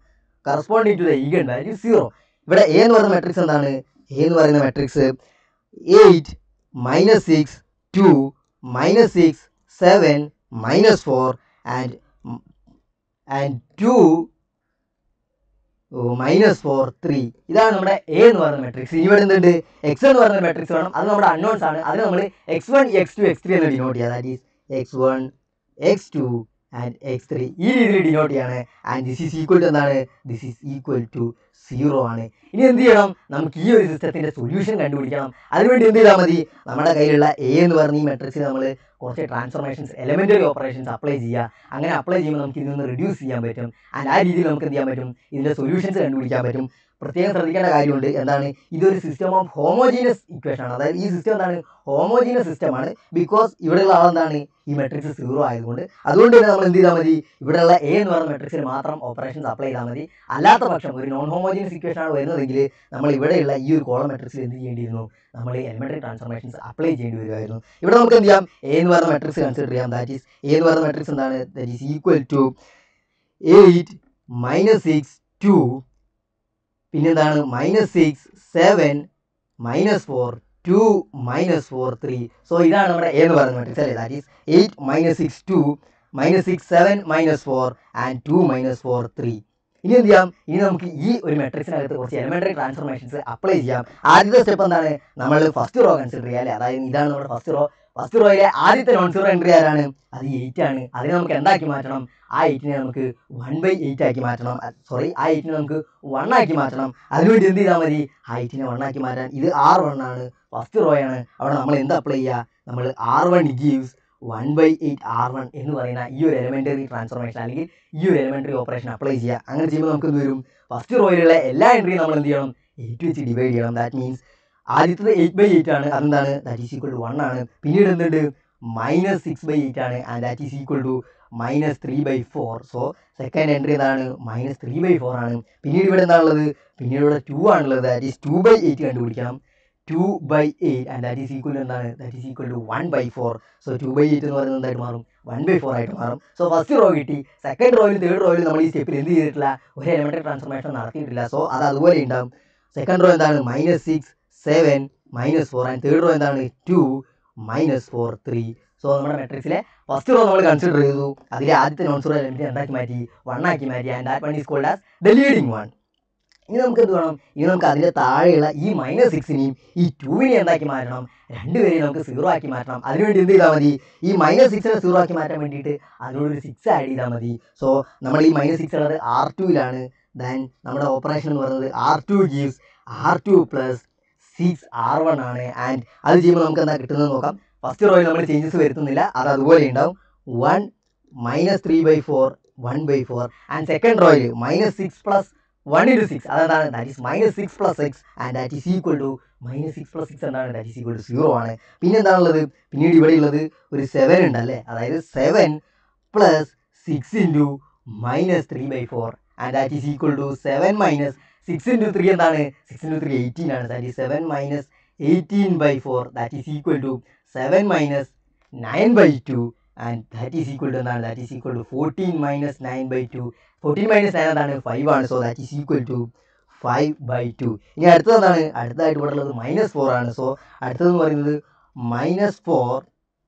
the eigen value 0. ഇവിടെ a എന്ന് പറയുന്ന മെട്രിക്സ് എന്താണ്, a എന്ന് പറയുന്ന മെട്രിക്സ് 8 - 6 2 -6 7 -4 and 2 -4 3. ഇതാണ് നമ്മുടെ a എന്ന് പറയുന്ന മെട്രിക്സ്. ഇവിടെ എന്തുണ്ട്, x എന്ന് പറയുന്ന മെട്രിക്സ് വേണം. അത് നമ്മുടെ അൺനോൺസ് ആണ്. അതിന് നമ്മൾ x1 x2 x3 എന്ന് ഡിനോട്ട് ചെയ്യുക. That is x1 x2 and x3 ഈ രീതിയിൽ ഡിനോട്ട് ചെയ്യാണ്. And this is equal to എന്താണ്, ദിസ് ഈസ് ഈക്വൽ ടു 0 ആണ്. ഇനി എന്ത് ചെയ്യണം, നമുക്ക് ഈ ഒരു സിസ്റ്റത്തിൻ്റെ സൊല്യൂഷൻ കണ്ടുപിടിക്കണം. അതിനുവേണ്ടി എന്ത് ചെയ്താൽ മതി, നമ്മുടെ കയ്യിലുള്ള a എന്ന് പറഞ്ഞ ഈ മെട്രിക്സിൽ നമ്മൾ കുറച്ച് ട്രാൻസ്ഫോർമേഷൻസ്, എലമെൻ്ററി ഓപ്പറേഷൻസ് അപ്ലൈ ചെയ്യുക. അങ്ങനെ അപ്ലൈ ചെയ്യുമ്പോൾ നമുക്ക് ഇതിൽ നിന്ന് റിഡ്യൂസ് ചെയ്യാൻ പറ്റും. ആൻഡ് ആ രീതിയിൽ നമുക്ക് എന്ത് ചെയ്യാൻ പറ്റും, ഇതിൻ്റെ സൊല്യൂഷൻസ് കണ്ടുപിടിക്കാൻ പറ്റും. പ്രത്യേകം ശ്രദ്ധിക്കേണ്ട കാര്യമുണ്ട്. എന്താണ്, ഇതൊരു സിസ്റ്റം ഓഫ് ഹോമോജീനിയസ് ഇക്വേഷൻ ആണ്. അതായത് ഈ സിസ്റ്റം എന്താണ്, ഹോമോജീനിയസ് സിസ്റ്റമാണ്. ബിക്കോസ് ഇവിടെയുള്ള ആളെന്താണ്, ഈ മെട്രിക്സ് 0 ആയതുകൊണ്ട്. അതുകൊണ്ട് തന്നെ നമ്മൾ എന്ത് ചെയ്താൽ മതി, ഇവിടെയുള്ള എ എന്ന് പറയുന്ന മെട്രിക്സിൽ മാത്രം ഓപ്പറേഷൻസ് അപ്ലൈ ചെയ്താൽ മതി. അല്ലാത്ത പക്ഷം ഒരു നോൺ ഹോമോജീനിയസ് ഇക്വേഷൻ ആണ് വരുന്നതെങ്കിൽ നമ്മൾ ഇവിടെയുള്ള ഈ ഒരു കോളം മെട്രിക്സിൽ എന്ത് ചെയ്യേണ്ടിയിരുന്നു, നമ്മൾ എലിമെന്ററി ട്രാൻസ്ഫോർമേഷൻസ് അപ്ലൈ ചെയ്യേണ്ടി വരുമായിരുന്നു. ഇവിടെ നമുക്ക് എന്ത് ചെയ്യാം, എ എന്ന് പറയുന്ന മെട്രിക്സ് കൺസിഡർ ചെയ്യാം. ദാറ്റ് ഈസ് എ എന്ന് പറയുന്ന മെട്രിക്സ് എന്താണ്, ദാറ്റ് ഈസ് ഈക്വൽ ടു 8 -6 2, പിന്നെന്താണ് -6 7 -4 2 -4 3. സോ ഇതാണ് നമ്മുടെ എ എന്ന് പറയുന്ന മെട്രിക്സ് അല്ലേ. That is 8 -6 2 -6 7 -4 and 2 -4 3. ഇനി എന്ത് ചെയ്യാം, ഇനി നമുക്ക് ഈ ഒരു മെട്രിക്സിനകത്ത് കുറച്ച് എലിമെന്ററി ട്രാൻസ്ഫോർമേഷൻസ് അപ്ലൈ ചെയ്യാം. ആദ്യത്തെ സ്റ്റെപ്പ് എന്താണ്, നമ്മൾ ഫസ്റ്റ് റോ കൺസിഡർ ചെയ്യുക അല്ലേ. അതായത് ഇതാണ് നമ്മുടെ ഫസ്റ്റ് റോ. ഫസ്റ്റ് റോയിലെ ആദ്യത്തെ നോൺ സീറോ എൻട്രി ആരാണ്, അത് 8 ആണ്. അതിനെ നമുക്ക് എന്താക്കി മാറ്റണം, ആ 8നെ നമുക്ക് 1/8 ആക്കി മാറ്റണം. സോറി, ആ 8നെ നമുക്ക് 1 ആക്കി മാറ്റണം. അതിനുവേണ്ടി എന്ത് ചെയ്താൽ മതി, ആ 8നെ 1 ആക്കി മാറ്റാൻ ഇത് R1 ആണ്, ഫസ്റ്റ് റോ ആണ്. അവിടെ നമ്മൾ എന്ത് അപ്ലൈ ചെയ്യുക, നമ്മൾ R1 ഗീവ്സ് 1/8 R1 എന്ന് പറയുന്ന ഈ ഒരു എലിമെന്ററി ട്രാൻസ്ഫോർമേഷൻ അല്ലെങ്കിൽ ഈ ഒരു എലിമെന്ററി ഓപ്പറേഷൻ അപ്ലൈ ചെയ്യുക. അങ്ങനെ ചെയ്യുമ്പോൾ നമുക്ക് എന്ത് വരും, ഫസ്റ്റ് റോയിലുള്ള എല്ലാ എൻട്രിയും നമ്മൾ എന്ത് ചെയ്യണം, 8 വെച്ച് ഡിവൈഡ് ചെയ്യണം. ദാറ്റ് മീൻസ് ആദ്യത്തത് 8/8 ആണ്, അതെന്താണ്, ദാറ്റ് ഈസ് ഈക്വൽ ടു 1 ആണ്. പിന്നീട് എന്തുണ്ട്, -6/8 ആണ്, and that is equal to -3/4. So second entry എന്താണ്, -3/4 ആണ്. പിന്നീട് ഇവിടെ എന്താണുള്ളത്, പിന്നീട് ഇവിടെ 2 ആണുള്ളത്. ദാറ്റ് ഈസ് 2/8 കണ്ടുപിടിക്കണം. 2/8 and that is equal to എന്താണ്, that is equal to 1/4. So 2/8 എന്ന് പറയുന്നത് എന്തായിട്ട് മാറും, 1/4 ആയിട്ട് മാറും. സോ ഫസ്റ്റ് റോ കിട്ടി. സെക്കൻഡ് റോയിലും തേർഡ് റോയിലും നമ്മൾ ഈ സ്റ്റെപ്പിൽ എന്ത് ചെയ്തിട്ടില്ല, ഒരു എലിമെന്ററി ട്രാൻസ്ഫോർമേഷൻ നടത്തിയിട്ടില്ല. സോ അത് അതുപോലെ ഉണ്ടാവും. സെക്കൻഡ് റോ എന്താണ്, -6 7 -4 ആൻഡ് തേർഡ് റോ എന്താണ്, 2 -4 3. സോ നമ്മുടെ മെട്രിക്സിലെ ഫസ്റ്റ് റോ നമ്മൾ കൺസിഡർ ചെയ്തു. അതിലെ ആദ്യത്തെ നോൺ സീറോ എലിമെന്റ് എന്താക്കി മാറ്റി, 1 ആക്കി മാറ്റി. And that one is called as the leading one. ഇനി നമുക്ക് എന്ത് വേണം, ഇനി നമുക്ക് അതിൻ്റെ താഴെയുള്ള ഈ -6നെയും ഈ 2വിനെയും എന്താക്കി മാറ്റണം, രണ്ടുപേരെയും നമുക്ക് 0 ആക്കി മാറ്റണം. അതിനുവേണ്ടി എന്ത് ചെയ്താൽ മതി, ഈ -6നെ 0 ആക്കി മാറ്റാൻ വേണ്ടിയിട്ട് അതിനോടൊരു 6 ആഡ് ചെയ്താൽ മതി. സോ നമ്മൾ ഈ -6 ഉള്ളത് R2ലാണ്. ദെൻ നമ്മുടെ ഓപ്പറേഷൻ എന്ന് പറയുന്നത് R2 ഗീവ്സ് R2 + 6 R1 ആണ്. ആൻഡ് അത് ചെയ്യുമ്പോൾ നമുക്ക് എന്താ കിട്ടുന്നത് നോക്കാം. ഫസ്റ്റ് റോയിൽ നമ്മൾ ചേഞ്ചസ് വരുത്തുന്നില്ല, അത് അതുപോലെ ഉണ്ടാവും. 1 -3/4 1/4. ആൻഡ് സെക്കൻഡ് റോയിൽ -6 + 1 × 6 അതെന്താണ്, that is -6 + 6 and that is equal to -6 + 6 എന്താണ്, ദാറ്റ് ഈസ് ഈക്വൽ ടു 0 ആണ്. പിന്നെ എന്താണുള്ളത്, പിന്നീട് ഇവിടെ ഉള്ളത് ഒരു 7 ഉണ്ട് അല്ലേ. അതായത് 7 + 6 × -3/4 and that is equal to 7 - 6 × 3 എന്താണ്, 6 × 3 18 ആണ്. That is 7 - 18/4 that is equal to 7 - 9/2 and that is equal to എന്താണ്, ദാറ്റ് ഈസ് ഈക്വൽ ടു 14 - 9/2. 14 - 9 എന്താണ്, 5 ആണ്. So that is equal to 5/2. ഇനി അടുത്തത് എന്താണ്, അടുത്തതായിട്ട് ഇവിടെ ഉള്ളത് -4 ആണ്. സോ അടുത്തതെന്ന് പറയുന്നത് -4.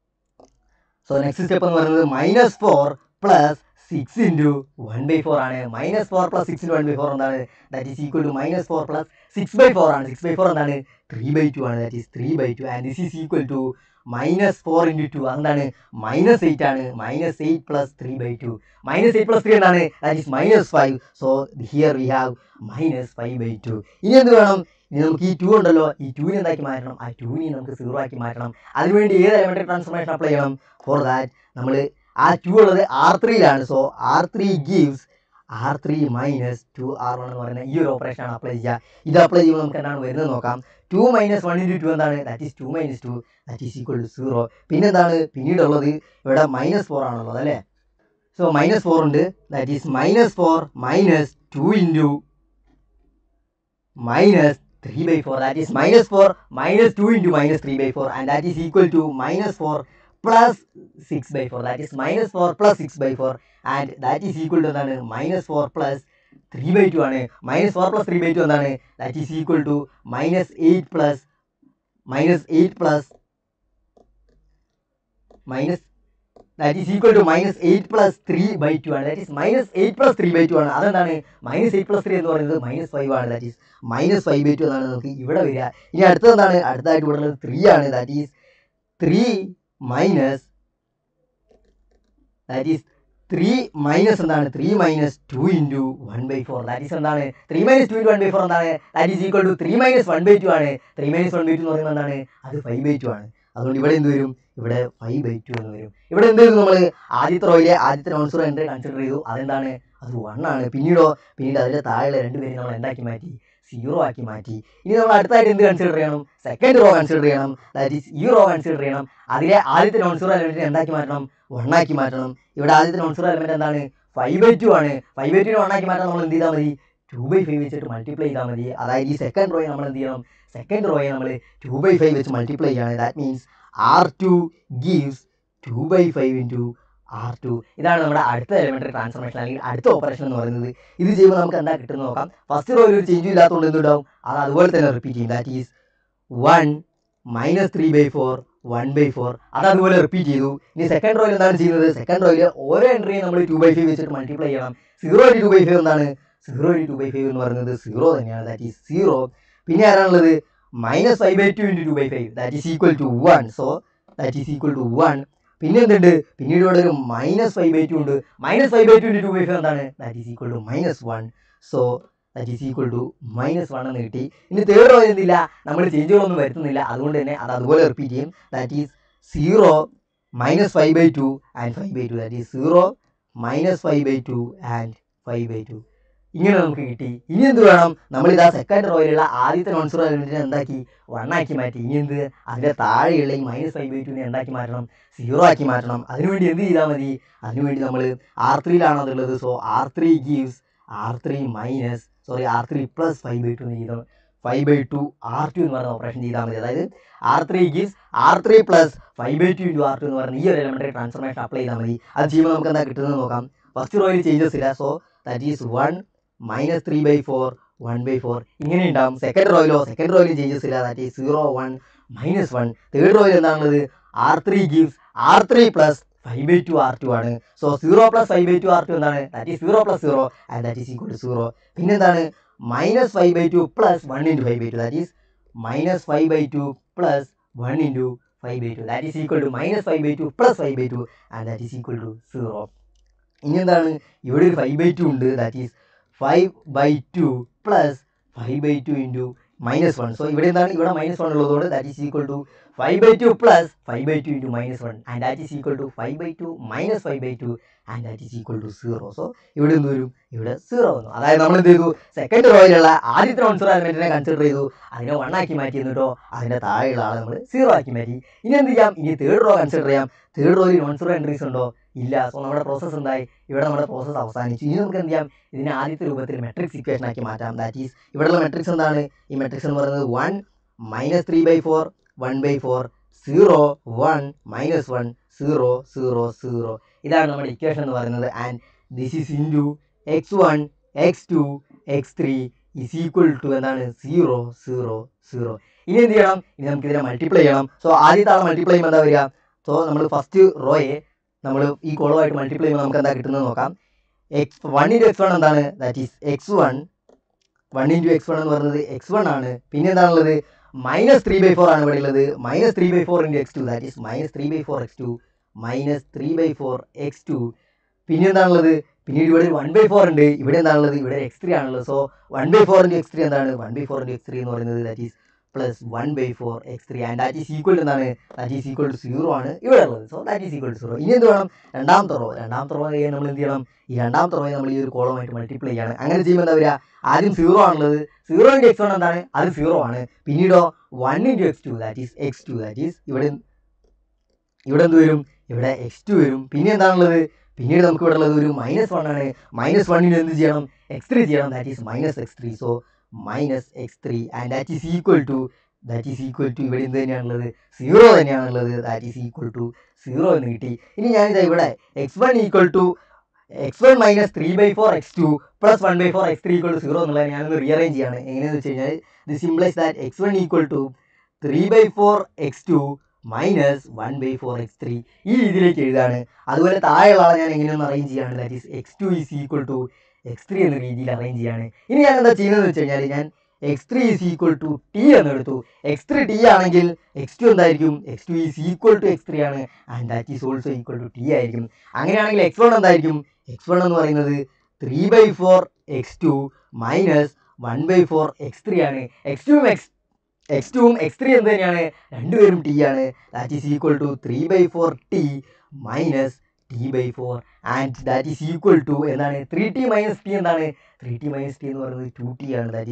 സോ നെക്സ്റ്റ് സ്റ്റെപ്പ് എന്ന് പറയുന്നത് -4 + 6 × 1/4 ആണ്. -4 + 6 × 1/4 എന്താണ്, ദാറ്റ് ഈസ് ഈക്വൽ ടു -4 + 6/4 ആണ്. 6/4 എന്താണ്, 3/2 ആണ്. That is 3/2 and this is equal to -4 × 2 അതെന്താണ്, -8 ആണ്. -8 + 3/2 -8 + 3 എന്താണ്, that is -5. So here we have -5/2. ഇനി എന്ത് വേണം, ഇനി നമുക്ക് ഈ 2 ഉണ്ടല്ലോ, ഈ 2വിനെ എന്താക്കി മാറ്റണം, ആ 2വിനെ നമുക്ക് 0 ആക്കി മാറ്റണം. അതിനുവേണ്ടി ഏത് എലിമെന്ററി ട്രാൻസ്ഫോർമേഷൻ അപ്ലൈ ചെയ്യണം, ഫോർ ദാറ്റ് നമ്മൾ ആ 2 ഉള്ളത് R3യിലാണ്. So R3 gives R3 - 2 R1 എന്ന് പറയുന്ന ഈ ഒരു ഓപ്പറേഷൻ ആണ് അപ്ലൈ ചെയ്യുക. ഇത് അപ്ലൈ ചെയ്യുമ്പോൾ നമുക്ക് എന്താണ് വരുന്നത് നോക്കാം. 2 - 1 × 2 എന്താണ്, that is 2 - 2 that is equal to 0. പിന്നെ എന്താണ്, പിന്നീടുള്ളത് ഇവിടെ -4 ആണുള്ളത് അല്ലേ. സോ -4 ഉണ്ട്. That is -4 - 2 × -3/4 that is -4 - 2 × -3/4 and that is equal to -4 plus 6/4 that is -4 plus 6/4 and that is equal to എന്താണ് -4 plus 3/2 ആണ്. -4 plus 3/2 എന്താണ്, that is equal to -8 plus that is equal to -8 plus 3/2 ആണ്. that is -8 plus 3/2 ആണ്. അതെന്താണ് -8 plus 3 എന്ന് പറയുന്നത് -5 ആണ്. that is -5/2 എന്നാണ് നമുക്ക് ഇവിടെ വരിക. ഇനി അടുത്തത് എന്താണ്, അടുത്തതായിട്ട് ഇവിടെ ഉള്ളത് 3 ആണ്. that is 3 minus എന്താണ് 3 minus 2 into 1/4 that is എന്താണ് 3 minus 2 into 1/4 എന്താണ്, that is equal to 3 minus 1/2 ആണ്. 3 minus 1/2 എന്ന് പറയുന്നത് എന്താണ്, അത് 5/2 ആണ്. അതുകൊണ്ട് ഇവിടെ എന്ത് വരും, ഇവിടെ 5/2 എന്ന് വരും. ഇവിടെ എന്ത് ചെയ്തു, നമ്മൾ ആദ്യത്തെ റോയിലെ ആദ്യത്തെ നോൺ സീറോ എൻട്രി കൺസിഡർ ചെയ്തു. അതെന്താണ്, അത് 1 ആണ്. പിന്നീട് അതിൻ്റെ താഴെയുള്ള രണ്ടുപേരും നമ്മൾ എന്താക്കി മാറ്റി, 0 ആക്കി മാറ്റി. ഇനി നമ്മൾ അടുത്തായിട്ട് എന്ത് കൺസിഡർ ചെയ്യണം? സെക്കൻഡ് റോ കൺസിഡർ ചെയ്യണം. ദാറ്റ് ഈസ് ഈ റോ കൺസിഡർ ചെയ്യണം. അതിലെ ആദ്യത്തെ നോൺ സീറോ എലമെൻറ്റിനെ എന്താക്കി മാറ്റണം? 1 ആക്കി മാറ്റണം. ഇവിടെ ആദ്യത്തെ നോൺ സീറോ എലമെൻറ്റ് എന്താണ്? 5/2 ആണ്. 5/2 1 ആക്കി മാറ്റാൻ നമ്മൾ എന്ത് ചെയ്താൽ മതി? 2/5 വെച്ചിട്ട് മൾട്ടിപ്ലൈ ചെയ്താൽ മതി. അതായത് ഈ സെക്കൻഡ് റോയെ നമ്മൾ എന്ത് ചെയ്യണം? സെക്കൻഡ് റോയെ നമ്മൾ 2/5 വെച്ച് മൾട്ടിപ്ലൈ ചെയ്യാണ്. That means R2 gives 2/5 into R2. ഇതാണ് നമ്മുടെ അടുത്ത എലിമെൻ്ററി ട്രാൻസ്ഫോർമേഷൻ അല്ലെങ്കിൽ അടുത്ത ഓപ്പറേഷൻ എന്ന് പറയുന്നത്. ഇത് ചെയ്യുമ്പോൾ നമുക്ക് എന്താ കിട്ടുന്നത് നോക്കാം. ഫസ്റ്റ് റോയിൽ ഒരു ചേഞ്ചും ഇല്ലാത്തതുകൊണ്ട് എന്തുണ്ടാവും? അത് അതുപോലെ തന്നെ റിപ്പീറ്റ് ചെയ്യും. That is 1 - 3/4 1/4. അത് അതുപോലെ റിപ്പീറ്റ് ചെയ്തു. ഇനി സെക്കൻഡ് റോയിൽ എന്താണ് ചെയ്യുന്നത്? സെക്കൻഡ് റോയിൽ ഓരോ എൻട്രിയും നമ്മൾ 2/5 വെച്ചിട്ട് മൾട്ടിപ്ലൈ ചെയ്യണം. 0 × 2/5 എന്താണ്? 0 × 2/5 എന്ന് പറയുന്നത് 0 തന്നെയാണ്. That is 0. പിന്നെ ആരാണുള്ളത്? -5/2 × 2/5 that is equal to 1. So that is equal to 1. പിന്നെ എന്തുണ്ട്? പിന്നീട് ഇവിടെ ഒരു -5/2 ഉണ്ട്. -5/2 × 2/5 എന്താണ്? That is equal to -1. So that is equal to -1 എന്ന് കിട്ടി. ഇനി തേർഡ് റോ എന്തില്ല? നമ്മൾ ചേഞ്ചുകളൊന്നും വരുത്തുന്നില്ല. അതുകൊണ്ട് തന്നെ അത് അതുപോലെ റിപ്പീറ്റ് ചെയ്യും. That is 0 -5/2 and 5/2. That is 0 -5/2 and 5/2. ഇങ്ങനെ നമുക്ക് കിട്ടി. ഇനി എന്ത് വേണം? നമ്മളിതാ സെക്കൻഡ് റോയിലുള്ള ആദ്യത്തെ നോൺ സീറോ എലിമെൻറ്റിനെ എന്താക്കി? 1 ആക്കി മാറ്റി. ഇനി എന്ത്? അതിൻ്റെ താഴെയുള്ള ഈ -5/2 എന്താക്കി മാറ്റണം? 0 ആക്കി മാറ്റണം. അതിനുവേണ്ടി എന്ത് ചെയ്താൽ മതി? അതിനുവേണ്ടി നമ്മൾ R3യിലാണ് അതുള്ളത്. സോ R3 ഗീവ്സ് R3 + 5/2 എന്ന് ചെയ്താൽ 5/2 R2 എന്ന് പറയുന്ന ഓപ്പറേഷൻ ചെയ്താൽ മതി. അതായത് R3 gives R3 + 5/2 into R2 എന്ന് പറയുന്ന ഈ ഒരു എലിമെൻ്ററി ട്രാൻസ്ഫോർമേഷൻ അപ്ലൈ ചെയ്താൽ മതി. അത് ചെയ്യുമ്പോൾ നമുക്ക് എന്താ കിട്ടുന്നത് നോക്കാം. ഫസ്റ്റ് റോയിൽ ചേഞ്ചസ് ഇല്ല. സോ ദാറ്റ് ഈസ് 1 - 3/4 1/4 ഇങ്ങനെ ഉണ്ടാവും. സെക്കൻഡ് റോയിലും ചേഞ്ചസ് ഇല്ല. That is 0 1 -1. തേർഡ് റോയിൽ എന്താണുള്ളത്? R3 ഗീവ്സ് R3 + 5/2 R2 ആണ്. സോ 0 + 5/2 R2 എന്താണ്? That is 0 + 0 and that is equal to 0. പിന്നെ എന്താണ്? -5/2 + 1 × 5/2 that is -5/2 + 1 × 5/2 that is equal to -5/2 + 5/2 and that is equal to 0. ഇനി എന്താണ്? ഇവിടെ ഒരു 5/2 ഉണ്ട്. That is 5/2 + 5/2 into -1. സോ ഇവിടെ എന്താണ്? ഇവിടെ -1 ഉള്ളതുകൊണ്ട് that is equal to 5/2 + 5/2 into -1 and that is equal to 5/2 - 5/2 and that is equal to 0. So ഇവിടെ എന്ത് വരും? ഇവിടെ 0 വന്നു. അതായത് നമ്മൾ എന്ത് ചെയ്തു? സെക്കൻഡ് റോയിലുള്ള ആദ്യത്തെ നോൺ സീറോ എലിമെൻറ്റിനെ കൺസിഡർ ചെയ്തു. അതിനെ 1 ആക്കി മാറ്റി. എന്നിട്ടോ അതിൻ്റെ താഴെയുള്ള ആളെ നമ്മൾ 0 ആക്കി മാറ്റി. ഇനി എന്ത് ചെയ്യാം? ഇനി തേർഡ് റോ കൺസിഡർ ചെയ്യാം. തേർഡ് റോയിൽ നോൺ സീറോ എൻട്രീസ് ഉണ്ടോ? ഇല്ല. സോ നമ്മുടെ പ്രോസസ്സ് എന്തായി? ഇവിടെ നമ്മുടെ പ്രോസസ്സ് അവസാനിച്ചു. ഇനി നമുക്ക് എന്ത് ചെയ്യാം? ഇതിനെ ആദ്യത്തെ രൂപത്തിൽ മെട്രിക്സ് ഇക്വേഷൻ ആക്കി മാറ്റാം. ദാറ്റ് ഈസ് ഇവിടെയുള്ള മെട്രിക്സ് എന്താണ്? ഈ മെട്രിക്സ് എന്ന് പറയുന്നത് 1 - 3/4 1/4 0 1 -1 0 0 0. ഇതാണ് നമ്മുടെ ഇക്വേഷൻ എന്ന് പറയുന്നത്. And this is into x1 x2 x3 is equal to എന്താണ്? 0 0 0. ഇനി എന്ത് ചെയ്യണം? ഇനി നമുക്ക് ഇതിനെ മൾട്ടിപ്ലൈ ചെയ്യണം. സോ ആദ്യത്തെ ആൾ മൾട്ടിപ്ലൈ ചെയ്യുമ്പോൾ എന്താ വരിക? സോ നമ്മൾ ഫസ്റ്റ് റോയെ നമ്മൾ ഈ കോളമായിട്ട് മൾട്ടിപ്ലൈ ചെയ്യുമ്പോൾ നമുക്ക് എന്താ കിട്ടുന്നത് നോക്കാം. 1 × x1 എന്താണ്? ദാറ്റ് ഈസ് x1 1 × x1 എന്ന് പറയുന്നത് x1 ആണ്. പിന്നെ എന്താണുള്ളത്? -3/4 ആണ് ഇവിടെ ഉള്ളത്. -3/4 × x2 that is -3/4 x2 -3/4 x2. പിന്നെ എന്താണുള്ളത്? പിന്നീട് ഇവിടെ 1/4 ഉണ്ട്. ഇവിടെ എന്താണുള്ളത്? ഇവിടെ x3 ആണുള്ളത്. സോ 1/4 × x3 എന്താണ്? 1/4 × x3 എന്ന് പറയുന്നത് that is +1/4 x3 and that is equal എന്താണ്? ദാറ്റ് ഈസ് ഈക്വൽ ടു 0 ആണ് ഇവിടെ ഉള്ളത്. So that is equal to 0. ഇനി എന്ത് വേണം? രണ്ടാമത്തെ റോ ചെയ്യാൻ നമ്മൾ എന്ത് ചെയ്യണം? ഈ രണ്ടാമത്തെ റോയെ നമ്മൾ ഈ ഒരു കോളമായിട്ട് മൾട്ടിപ്ലൈ ചെയ്യാണ്. അങ്ങനെ ചെയ്യുമ്പോൾ എന്താ വരിക? ആദ്യം 0 ആണുള്ളത്. 0 × x1 എന്താണ്? അത് 0 ആണ്. പിന്നീടോ 1 × x2 that is x2 that is ഇവിടെ എന്ത് വരും? ഇവിടെ x2 വരും. പിന്നെ എന്താണുള്ളത്? പിന്നീട് നമുക്ക് ഇവിടെ ഉള്ളത് ഒരു -1 ആണ്. -1ന് എന്ത് ചെയ്യണം? x3 ചെയ്യണം. That is -x3. So -x3 and that is equal to ഇവിടെ എന്ത് തന്നെയാണുള്ളത്? 0 തന്നെയാണുള്ളത്. ദാറ്റ് ഈസ് ഈക്വൽ ടു 0 എന്ന് കിട്ടി. ഇനി ഞാനിതാ ഇവിടെ x1 - 3/4 x2 + 1/4 x3 = 0 എന്നുള്ളത് ഞാനൊന്ന് റീഅറേഞ്ച് ചെയ്യാണ്. എങ്ങനെയാണെന്ന് വെച്ച് കഴിഞ്ഞാൽ this implies that x1 = 3/4 x2 - 1/4 x3 ഈ രീതിയിലേക്ക് എഴുതാണ്. അതുപോലെ താഴെയുള്ള ആളെ ഞാൻ എങ്ങനെയൊന്ന് അറേഞ്ച് ചെയ്യാണ്. ദാറ്റ് ഈസ് x2 = x3 എന്ന രീതിയിൽ അറേഞ്ച് ചെയ്യാണ്. ഇനി ഞാൻ എന്താ ചെയ്യുന്നതെന്ന് വെച്ച് കഴിഞ്ഞാൽ ഞാൻ x3 = t എന്നെടുത്തു. x3 t ആണെങ്കിൽ x2 എന്തായിരിക്കും? x2 = x3 ആണ് and that is also equal to t ആയിരിക്കും. അങ്ങനെയാണെങ്കിൽ x1 എന്തായിരിക്കും? x1 എന്ന് പറയുന്നത് 3/4 x2 - 1/4 x3 ആണ്. x2ഉം x3 എന്ത് തന്നെയാണ്? രണ്ടുപേരും t ആണ്. That is equal to 3/4 t - t/4 and that is equal to എന്താണ്? 3t - t എന്താണ്? 3t - t എന്ന് പറയുന്നത് 2t ആണ്. That is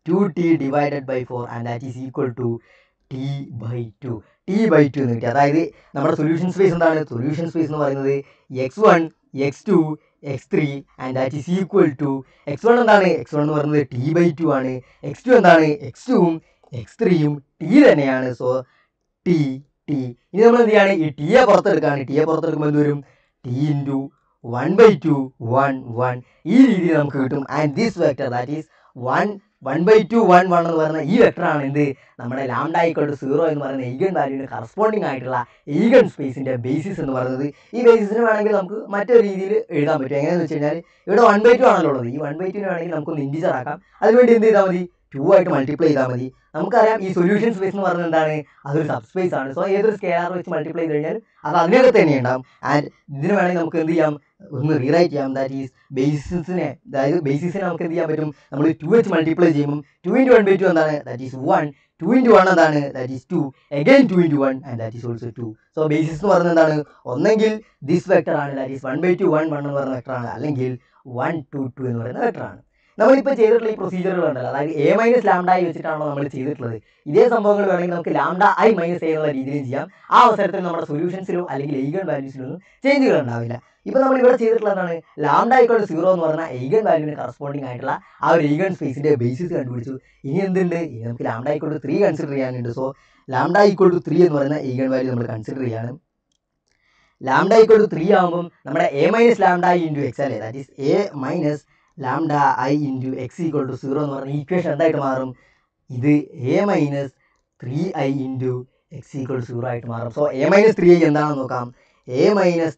2t divided by 4 and that is equal to t by 2. t by 2 എന്ന് കിട്ടി. അതായത് നമ്മുടെ സൊല്യൂഷൻ സ്പേസ് എന്താണ്? സൊല്യൂഷൻ സ്പേസ് എന്ന് പറയുന്നത് x1 x2 x3 and that is equal to x1 എന്താണ്? x1 എന്ന് പറയുന്നത് t by 2 ആണ്. x2 എന്താണ്? x2ഉം x3യും t തന്നെയാണ്. So t t. ഇനി നമ്മൾ എന്ത് ചെയ്യാണ്? ഈ ടിയെ പുറത്തെടുക്കുകയാണ്. ടിയെ പുറത്തെടുക്കുമ്പോൾ എന്ത് വരും? t ഇൻറ്റു 1/2 1 1 ഈ രീതിയിൽ നമുക്ക് കിട്ടും. And this vector that is 1/2 1 1 എന്ന് പറയുന്ന ഈ വെക്ടറാണ് എന്ത് നമ്മുടെ ലാംഡ ഈക്വൽ ടു 0 എന്ന് പറയുന്ന ഈഗൻ വാല്യൂവിന് കറസ്പോണ്ടിങ് ആയിട്ടുള്ള ഈഗൻ സ്പേസിൻ്റെ ബേസിസ് എന്ന് പറയുന്നത്. ഈ ബേസിസിന് വേണമെങ്കിൽ നമുക്ക് മറ്റൊരു രീതിയിൽ എഴുതാൻ പറ്റും. എങ്ങനെയാണെന്ന് വെച്ച് കഴിഞ്ഞാൽ ഇവിടെ 1/2 ആണല്ലോ ഉള്ളത്. ഈ 1/2 വേണമെങ്കിൽ നമുക്കൊന്ന് ഇൻഡിജർ ആക്കാം. അതിനുവേണ്ടി എന്ത് ചെയ്താൽ മതി? 2 ആയിട്ട് മൾട്ടിപ്ലൈ ചെയ്താൽ മതി. നമുക്കറിയാം ഈ സൊല്യൂഷൻ സ്പേസ് എന്ന് പറയുന്നത് എന്താണ്? അതൊരു സബ് സ്പേസ് ആണ്. സോ ഏതൊരു സ്കെയിലർ വെച്ച് മൾട്ടിപ്ലൈ ചെയ്ത് കഴിഞ്ഞാൽ അത് അതിനകത്ത് തന്നെ ഉണ്ടാവും. ആൻഡ് ഇതിന് വേണമെങ്കിൽ നമുക്ക് എന്ത് ചെയ്യാം? ഒന്ന് റീറൈറ്റ് ചെയ്യാം. ദാറ്റ് ഈസ് ബേസിസിനെ, അതായത് ബേസിസിനെ നമുക്ക് എന്ത് ചെയ്യാൻ പറ്റും? നമ്മൾ 2 വെച്ച് മൾട്ടിപ്ലൈ ചെയ്യുമ്പോൾ 2 × 1/2 എന്താണ്? That is 1. 2 × 1 എന്താണ്? That is 2. Again 2 × 1 and that is also 2. So basis എന്ന് പറയുന്നത് എന്താണ്? ഒന്നെങ്കിൽ ദിസ് വെക്ടർ ആണ്, ദാറ്റ് ഈസ് 1/2 1 1 എന്ന് പറയുന്ന വെക്ടറാണ്, അല്ലെങ്കിൽ 1 2 2 എന്ന് പറയുന്ന വെക്ടറാണ്. നമ്മളിപ്പോൾ ചെയ്തിട്ടുള്ള ഈ പ്രൊസീജിയറുകൾ ഉണ്ടല്ലോ, അതായത് a മൈനസ് ലാംഡ ഐ വെച്ചിട്ടാണോ നമ്മൾ ചെയ്തിട്ടുള്ളത്. ഇതേ സംഭവങ്ങൾ വേണമെങ്കിൽ നമുക്ക് ലാംഡ ഐ മൈനസ് എ എന്നുള്ള രീതിയിലും ചെയ്യാം. ആ അവസരത്തിൽ നമ്മുടെ സൊല്യൂഷൻസിലോ അല്ലെങ്കിൽ ഈഗൻ വാല്യൂസിലൊന്നും ചേഞ്ചുകൾ ഉണ്ടാവില്ല. ഇപ്പോൾ നമ്മൾ ഇവിടെ ചെയ്തിട്ടുള്ള എന്താണ്? ലാംഡ ഈക്വൽ ടു 0 എന്ന് പറഞ്ഞാൽ ഈഗൻ വാല്യൂവിന് കറസ്പോണ്ടിങ് ആയിട്ടുള്ള ആ ഒരു ഈഗൻ സ്പേസിൻ്റെ ബേസിസ് കണ്ടുപിടിച്ചു. ഇനി എന്തുണ്ട്? ഇനി നമുക്ക് ലാംഡ ഈക്വൽ ടു 3 കൺസിഡർ ചെയ്യാനുണ്ട്. സോ ലാംഡ ഈക്വൽ ടു 3 എന്ന് പറയുന്ന ഈഗൻ വാല്യൂ നമ്മൾ കൺസിഡർ ചെയ്യാണ്. ലാംഡ ഈക്വൽ ടു 3 ആകുമ്പം നമ്മുടെ a minus lambda I into x അല്ലേ, that is a minus lambda I into X equal to 0 എന്ന് പറഞ്ഞ ഈക്വേഷൻ എന്തായിട്ട് മാറും? ഇത് a minus 3i into X equal to 0 ആയിട്ട് മാറും. സോ a മൈനസ് 3i എന്താണെന്ന് നോക്കാം. a minus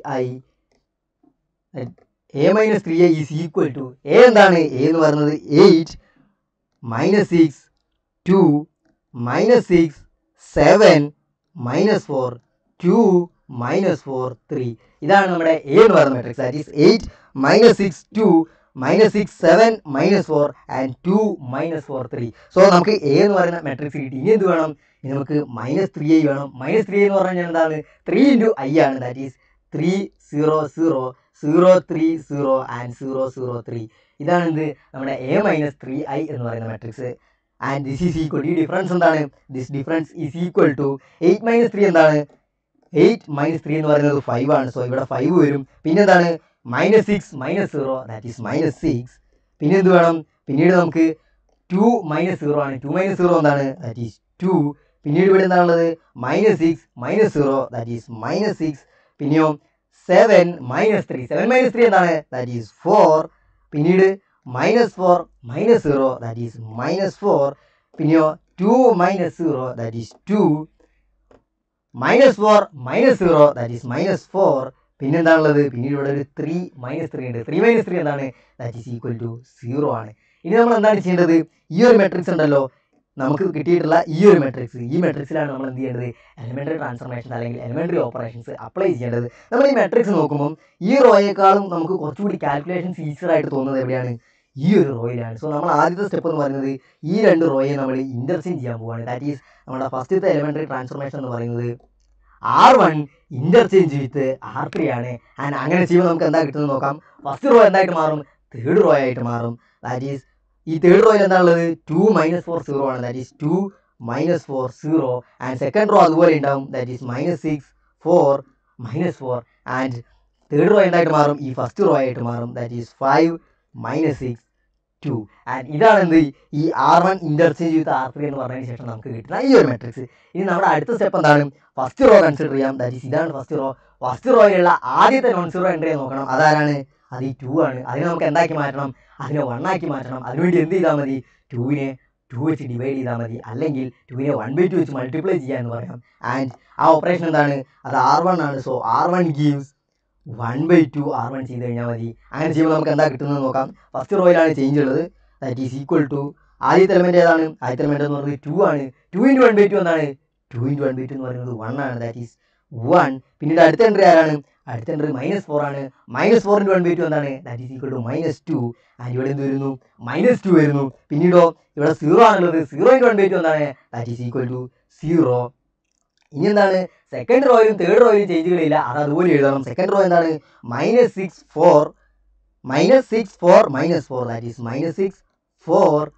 3i is equal to a എന്താണ്? a എന്ന് പറയുന്നത് 8 മൈനസ് 6 2 മൈനസ് 6 7 മൈനസ് 4 2 മൈനസ് 4 3. ഇതാണ് നമ്മുടെ a എന്ന് പറയുന്ന matrix. That is 8 minus 6 2 minus 6 7 minus 4 and 2 minus 4 3. So നമുക്ക് a എന്ന് പറയുന്ന മെട്രിക്സ് കിട്ടി. ഇനി എന്ത് വേണം? ഇനി നമുക്ക് മൈനസ് 3i വേണം. മൈനസ് 3i എന്ന് പറഞ്ഞാൽ എന്താണ്? 3 × i ആണ്. That is 3 0 0 0 3 0 and 0 0 3. ഇതാണ് എന്ത് നമ്മുടെ a മൈനസ് 3i എന്ന് പറയുന്ന matrix. And this is equal, ഈ ഡിഫറൻസ് എന്താണ്? This difference is equal to 8 minus 3 എന്താണ്? 8 മൈനസ് 3 എന്ന് പറയുന്നത് 5 ആണ്. സോ ഇവിടെ 5 വരും. പിന്നെ എന്താണ്? Minus 6 minus 0 that is minus 6. പിന്നെ എന്ത് വേണം? പിന്നീട് നമുക്ക് 2 മൈനസ് 0 ആണ്. 2 മൈനസ് 0 എന്താണ്? That is 2. പിന്നീട് ഇവിടെ എന്താണുള്ളത്? Minus 6 minus 0 that is minus 6. പിന്നെയോ 7 മൈനസ് 3. 7 മൈനസ് 3 എന്താണ്? That is 4. പിന്നീട് minus 4 minus 0 that is minus 4. പിന്നെയോ 2 minus 0 that is 2. Minus 4 minus 0 that is minus 4. പിന്നെ എന്താണുള്ളത്? പിന്നീട് ഇവിടെ ഒരു 3 മൈനസ് 3 ഉണ്ട്. 3 മൈനസ് 3 എന്താണ്? ദാറ്റ് ഈസ് ഈക്വൽ ടു 0 ആണ്. ഇനി നമ്മൾ എന്താണ് ചെയ്യേണ്ടത്? ഈ ഒരു മെട്രിക്സ് ഉണ്ടല്ലോ, നമുക്ക് കിട്ടിയിട്ടുള്ള ഈ ഒരു മെട്രിക്സ്, ഈ മെട്രിക്സിലാണ് നമ്മൾ എന്ത് ചെയ്യേണ്ടത്? എലിമെൻ്ററി ട്രാൻസ്ഫർമേഷൻ അല്ലെങ്കിൽ എലിമെൻ്ററി ഓപ്പറേഷൻസ് അപ്ലൈ ചെയ്യേണ്ടത്. നമ്മൾ ഈ മെട്രിക്സ് നോക്കുമ്പോൾ ഈ റോയേക്കാളും നമുക്ക് കുറച്ചുകൂടി കാൽക്കുലേഷൻസ് ഈസിയർ ആയിട്ട് തോന്നുന്നത് എവിടെയാണ്? ഈ ഒരു റോയിലാണ്. സോ നമ്മൾ ആദ്യത്തെ സ്റ്റെപ്പ് എന്ന് പറയുന്നത് ഈ 2 റോയെ നമ്മൾ ഇൻ്റർചേഞ്ച് ചെയ്യാൻ പോവുകയാണ്. ദാറ്റ് ഈസ് നമ്മുടെ ഫസ്റ്റത്തെ എലിമെൻ്ററി ട്രാൻസ്ഫർമേഷൻ എന്ന് പറയുന്നത് R1 ഇൻ്റർചേഞ്ച് വിത്ത് R3 ആണ്. ആൻഡ് അങ്ങനെ ചെയ്യുമ്പോൾ നമുക്ക് എന്താ കിട്ടുന്നത് നോക്കാം. ഫസ്റ്റ് റോ എന്തായിട്ട് മാറും? തേർഡ് റോ ആയിട്ട് മാറും. ദാറ്റ് ഈസ് ഈ തേർഡ് റോയിൽ എന്താണുള്ളത്? 2 മൈനസ് 4 0 ആണ്. That is 2 minus 4 0. And second row അതുപോലെ ഉണ്ടാവും. That is minus 6 4 minus 4. And third row എന്തായിട്ട് മാറും? ഈ ഫസ്റ്റ് റോ ആയിട്ട് മാറും. That is 5 minus 6 2. ആൻഡ് ഇതാണ് എന്ത്? ഈ R1 ഇൻ്റർചേഞ്ച് വിത്ത് R3 എന്ന് പറഞ്ഞതിന് ശേഷം നമുക്ക് കിട്ടുന്ന ഈ ഒരു മെട്രിക്സ്. ഇനി നമ്മുടെ അടുത്ത സ്റ്റെപ്പ് എന്താണ്? ഫസ്റ്റ് റോ കൺസിഡർ ചെയ്യാം. ദാറ്റ് ഈസ് ഇതാണ് ഫസ്റ്റ് റോ. ഫസ്റ്റ് റോയിലുള്ള ആദ്യത്തെ നോൺ സീറോ എൻട്രി നോക്കണം. അതാരാണ്? അത് ഈ 2 ആണ്. അതിനെ നമുക്ക് എന്താക്കി മാറ്റണം? അതിനെ 1 ആക്കി മാറ്റണം. അതിനുവേണ്ടി എന്ത് ചെയ്താൽ മതി? 2നെ 2 വെച്ച് ഡിവൈഡ് ചെയ്താൽ മതി, അല്ലെങ്കിൽ 2നെ 1/2 വെച്ച് മൾട്ടിപ്ലൈ ചെയ്യുക എന്ന് പറയാം. ആൻഡ് ആ ഓപ്പറേഷൻ എന്താണ്? അത് R1 ആണ്. സോ R1 ഗീവ്സ് 1/2 R1 ചെയ്ത് കഴിഞ്ഞാൽ മതി. അങ്ങനെ ചെയ്യുമ്പോൾ നമുക്ക് എന്താ കിട്ടുന്നത് നോക്കാം. ഫസ്റ്റ് റോയിലാണ് ചേഞ്ച് ഉള്ളത്. ദാറ്റ് ഈസ് ഈക്വൽ ടു ആദ്യത്തെ എലമെൻറ്റ് ഏതാണ്? ആദ്യത്തെ എലമെൻറ്റ് എന്ന് പറയുന്നത് 2 ആണ്. 2 × 1/2 എന്താണ്? 2 × 1/2 എന്ന് പറയുന്നത് 1 ആണ്. That is 1. പിന്നീട് അടുത്ത എൻട്രി ആരാണ്? അടുത്ത എൻട്രി -4 ആണ്. -4 × 1/2 എന്താണ്? That is equal to -2. And ഇവിടെ എന്ത് വരുന്നു? -2 വരുന്നു. പിന്നീടോ ഇവിടെ 0 ആണുള്ളത്. 0 × 1/2 എന്താണ്? That is equal to 0. ഇനി എന്താണ്? സെക്കൻഡ് റോയിലും തേർഡ് റോയിലും ചേഞ്ചുകളില്ല, അത് അതുപോലെ എഴുതണം. സെക്കൻഡ് റോ എന്താണ്? -6 4 -4 ദാറ്റ് ഈസ് -6 4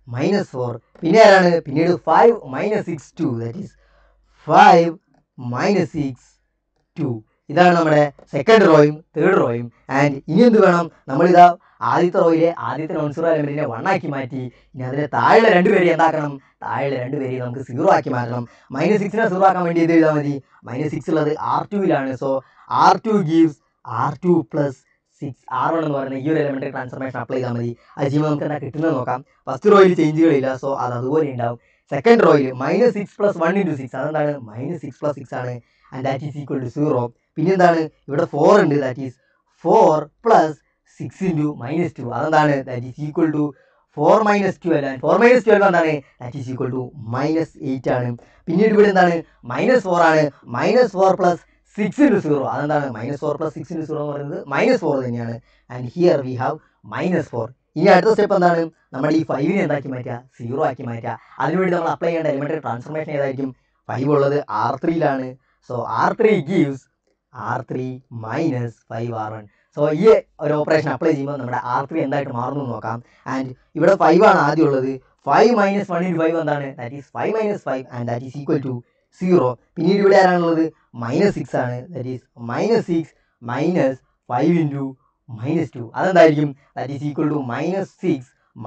-4. പിന്നെ ആരാണ്? പിന്നീട് 5 - 6 2, ദാറ്റ് ഈസ് 5 - 6 2. ഇതാണ് നമ്മുടെ സെക്കൻഡ് റോയും തേർഡ് റോയും. ആൻഡ് ഇനി എന്ത് വേണം? നമ്മളിതാ ആദ്യത്തെ റോയിലെ ആദ്യത്തെ നോൺ സീറോ എലമെന്റിനെ 1 ആക്കി മാറ്റി. ഇനി അതിനെ താഴെ രണ്ടുപേരെ എന്താക്കണം? താഴെ രണ്ടുപേരെ നമുക്ക് 0 ആക്കി മാറ്റണം. -6നെ 0 ആക്കാൻ വേണ്ടി ഇത് എഴുതാൽ മതി. -6 ഉള്ളത് R2ലാണ്. So R2 gives R2 + 6 R1 എന്ന് പറയുന്ന ഈ ഒരു എലമെന്ററി ട്രാൻസ്ഫർമേഷൻ അപ്ലൈ ചെയ്താൽ മതി. അത് ചെയ്യുമ്പോൾ നമുക്ക് എന്താ കിട്ടുന്നത് നോക്കാം. ഫസ്റ്റ് റോയിൽ ചേഞ്ചുകളില്ല, സോ അത് അതുപോലെ ഉണ്ടാവും. സെക്കൻഡ് റോയിൽ -6 + 1 × 6, അതെന്താണ്? -6 + 6 ആണ്. And that is equal to 0. പിന്നെ എന്താണ്? ഇവിടെ 4 ഉണ്ട്, ദാറ്റ് ഈസ് 4 + 6 × -2, അതെന്താണ്? ദാറ്റ് ഈസ് ഈക്വൽ ടു 4 - 12 ആണ്. 4 - 12 എന്താണ്? ദാറ്റ് ഈസ് ഈക്വൽ ടു -8 ആണ്. പിന്നീട് ഇവിടെ എന്താണ്? -4 ആണ്. -4 + 6 × 0, അതെന്താണ്? -4 + 6 × 0 എന്ന് പറയുന്നത് -4 തന്നെയാണ്. And here we have -4. ഇനി അടുത്ത സ്റ്റെപ്പ് എന്താണ്? നമ്മൾ ഈ 5നെ എന്താക്കി മാറ്റുക? 0 ആക്കി മാറ്റുക. അതിനുവേണ്ടി നമ്മൾ അപ്ലൈ ചെയ്യേണ്ട എലിമെന്ററി ട്രാൻസ്ഫർമേഷൻ ഏതായിരിക്കും? 5 ഉള്ളത് R3ലാണ്. So R3 gives R3 - 5R1. So ഈ ഒരു ഓപ്പറേഷൻ അപ്ലൈ ചെയ്യുമ്പോൾ നമ്മുടെ R3 എന്തായിട്ട് മാറുന്നു നോക്കാം. ആൻഡ് ഇവിടെ 5 ആണ് ആദ്യം ഉള്ളത്. 5 - 1 × 5 എന്താണ്? That is 5 - 5, and that is equal to 0. പിന്നീട് ഇവിടെ ആരാണുള്ളത്? -6 ആണ്. ദാറ്റ് ഈസ് -6 - 5 × -2, അതെന്തായിരിക്കും? That is equal to -6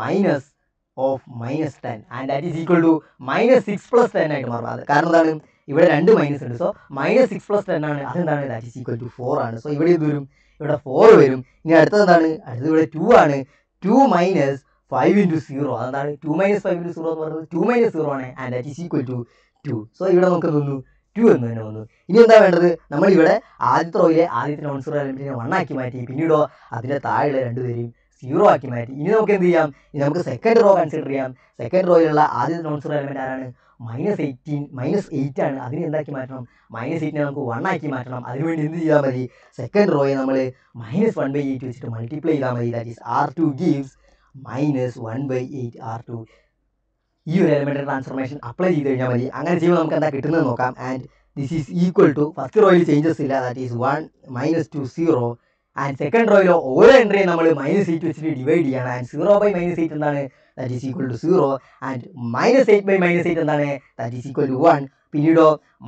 - -10, and that is equal to -6 + 10 ആയിട്ട് മാറും. അത് കാരണം എന്താണ്? ഇവിടെ 2 മൈനസ് ഉണ്ട്. സോ -6 + 10 ആണ്. അതെന്താണ്? ദാറ്റ് ഈസ് ഈക്വൽ ടു 4 ആണ്. സോ ഇവിടെ എന്ത് വരും? ഇവിടെ 4 വരും. ഇനി അടുത്തത് എന്താണ്? അടുത്തത് ഇവിടെ 2 ആണ്. 2 - 5 × 0, അതെന്താണ്? 2 - 5 × 0 എന്ന് പറയുന്നത് 2 - 0 ആണ്. And that is equal to 2. So ഇവിടെ നമുക്ക് തോന്നുന്നു 2 എന്ന് തന്നെ വന്നു. ഇനി എന്താ വേണ്ടത്? നമ്മളിവിടെ ആദ്യത്തെ റോയിലെ ആദ്യത്തെ നോൺ സീറോ എലമെന്റിനെ 1 ആക്കി മാറ്റി. പിന്നീടോ അതിൻ്റെ താഴെ രണ്ടുപേരെയും 0 ആക്കി മാറ്റി. ഇനി നമുക്ക് എന്ത് ചെയ്യാം? ഇനി നമുക്ക് സെക്കൻഡ് റോ കൺസിഡർ ചെയ്യാം. സെക്കൻഡ് റോയിലുള്ള ആദ്യത്തെ നോൺ സീറോ എലമെന്റ് ആരാണ്? -8 ആണ്. അതിനെ എന്താക്കി മാറ്റണം? -8നെ നമുക്ക് 1 ആക്കി മാറ്റണം. അതിനുവേണ്ടി എന്ത് ചെയ്താൽ മതി? സെക്കൻഡ് റോയെ നമ്മൾ -1/8 വെച്ചിട്ട് മൾട്ടിപ്ലൈ ചെയ്താൽ മതി. That is R2 gives -1/8 R2. ഈ ഒരു എലമെന്ററി ട്രാൻസ്ഫർമേഷൻ അപ്ലൈ ചെയ്ത് കഴിഞ്ഞാൽ മതി. അങ്ങനെ ചെയ്യുമ്പോൾ നമുക്ക് എന്താ കിട്ടുന്നത് നോക്കാം. And this is equal to first റോയിൽ ചേഞ്ചസ് ഇല്ല, ദാറ്റ് ഈസ് 1 -2 0. ആൻഡ് സെക്കൻഡ് റോയിലോ ഓരോ എൻട്രിയും നമ്മൾ -8 വെച്ചിട്ട് ഡിവൈഡ് ചെയ്യണം. ആൻഡ് 0/-8 എന്താണ്? That is equal to 0. And -8/-8 എന്താണ്? That is equal to 1. പിന്നീടോ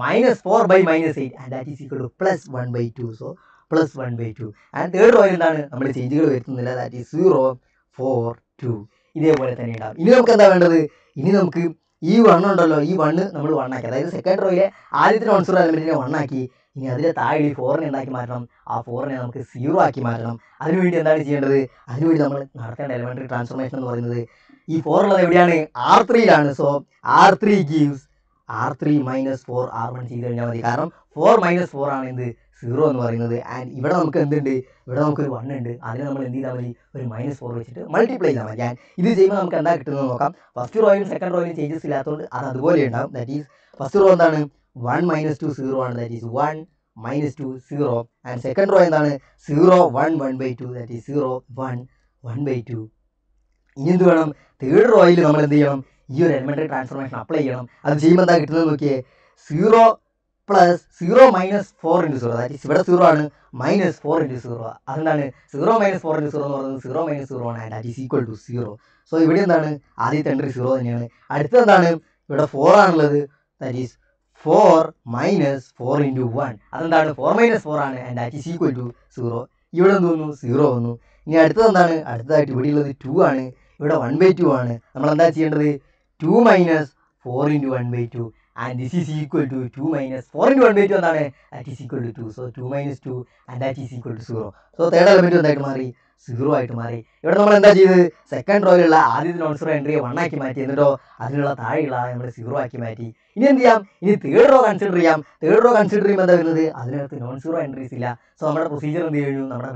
-4/-8, and that is equal to +1/2. So +1/2. And third റോയിൽ എന്താണ്? നമ്മൾ ചേഞ്ചുകൾ വരുത്തുന്നില്ല, ദാറ്റ് ഈസ് 0 4 2. ഇതേപോലെ തന്നെ ഉണ്ടാവും. ഇനി നമുക്ക് എന്താ വേണ്ടത്? ഇനി നമുക്ക് ഈ 1 ഉണ്ടല്ലോ, ഈ 1 നമ്മൾ 1 ആക്കി. അതായത് സെക്കൻഡ് റോയിലെ ആദ്യത്തെ നോൺ സീറോ എലമെന്റിനെ 1 ആക്കി. ഇനി അതിൻ്റെ താഴെ ഈ 4നെ എന്താക്കി മാറ്റണം? ആ 4നെ നമുക്ക് 0 ആക്കി മാറ്റണം. അതിനുവേണ്ടി എന്താണ് ചെയ്യേണ്ടത്? അതിനുവേണ്ടി നമ്മൾ നടത്തേണ്ട എലമെന്ററി ട്രാൻസ്ഫർമേഷൻ എന്ന് പറയുന്നത് ഈ 4 ഉള്ളത് എവിടെയാണ്? R3ലാണ്. So R3 gives R3 - 4 R1 ചെയ്ത് കഴിഞ്ഞാൽ മതി. കാരണം 4 - 4 ആണ് എന്ത്? 0 എന്ന് പറയുന്നത്. ആൻഡ് ഇവിടെ നമുക്ക് എന്തുണ്ട്? ഇവിടെ നമുക്കൊരു 1 ഉണ്ട്. അതിന് നമ്മൾ എന്ത് ചെയ്താൽ മതി? ഒരു -4 വെച്ചിട്ട് മൾട്ടിപ്ലൈ ചെയ്താൽ മതി. ആൻഡ് ഇത് ചെയ്യുമ്പോൾ നമുക്ക് എന്താ കിട്ടുന്നത് നോക്കാം. ഫസ്റ്റ് റോയിലും സെക്കൻഡ് റോയിലും ചേഞ്ചസ് ഇല്ലാത്തതുകൊണ്ട് അത് അതുപോലെ ഉണ്ടാവും. ദാറ്റ് ഈസ് ഫസ്റ്റ് റോ എന്താണ്? 1 - 2 0 ആണ്. That is 1 - 2 0. And second row എന്താണ്? 0 1 1/2, ദാറ്റ് ഈസ് 0 1 1/2. ഇനി എന്ത് വേണം? തേർഡ് റോയിൽ നമ്മൾ എന്ത് ചെയ്യണം? ഈ ഒരു എലമെന്ററി ട്രാൻസ്ഫർമേഷൻ അപ്ലൈ ചെയ്യണം. അത് ചെയ്യുമ്പോൾ എന്താ കിട്ടുന്നത് നോക്കിയേ. 0 + 0 - 4 × 0, ദാറ്റ് ഈസ് ഇവിടെ 0 ആണ്. -4 × 0, അതെന്താണ്? 0 - 4 × 0 എന്ന് പറയുന്നത് 0 - 0 ആണ്. And that is equal to 0. So ഇവിടെ എന്താണ്? ആദ്യത്തെ എൻട്രി 0 തന്നെയാണ്. അടുത്തത് എന്താണ്? ഇവിടെ 4 ആണുള്ളത്. ദാറ്റ് ഈസ് 4 - 4 × 1, അതെന്താണ്? 4 - 4 ആണ്. And that is equal to 0. ഇവിടെ എന്ത് വന്നു? 0 വന്നു. ഇനി അടുത്തത് എന്താണ്? അടുത്തതായിട്ട് ഇവിടെ ഉള്ളത് 2 ആണ്. ഇവിടെ 1/2 ആണ്. നമ്മൾ എന്താ ചെയ്യേണ്ടത്? 2 - 4 × 1/2, and this is equal to 2 - 4 × 1/2 എന്താണ്? That is equal to 2. So 2 - 2, and that is equal to 0. So third element എന്തായിട്ട് മാറി? 0 ആയിട്ട് മാറി. ഇവിടെ നമ്മൾ എന്താ ചെയ്തത്? സെക്കൻഡ് റോയിലുള്ള ആദ്യത്തെ നോൺ സീറോ എൻട്രിയെ 1 ആക്കി മാറ്റി. എന്നിട്ടോ അതിനുള്ള താഴെയുള്ള നമ്മൾ 0 ആക്കി മാറ്റി. ഇനി എന്ത് ചെയ്യാം? ഇനി തേർഡ് റോ കൺസിഡർ ചെയ്യാം. തേർഡ് റോ കൺസിഡർ ചെയ്യുമ്പോൾ എന്താ വരുന്നത്? അതിനകത്ത് നോൺ സീറോ എൻട്രീസ് ഇല്ല. സോ നമ്മുടെ പ്രൊസീജിയർ എന്ത് കഴിഞ്ഞു? നമ്മുടെ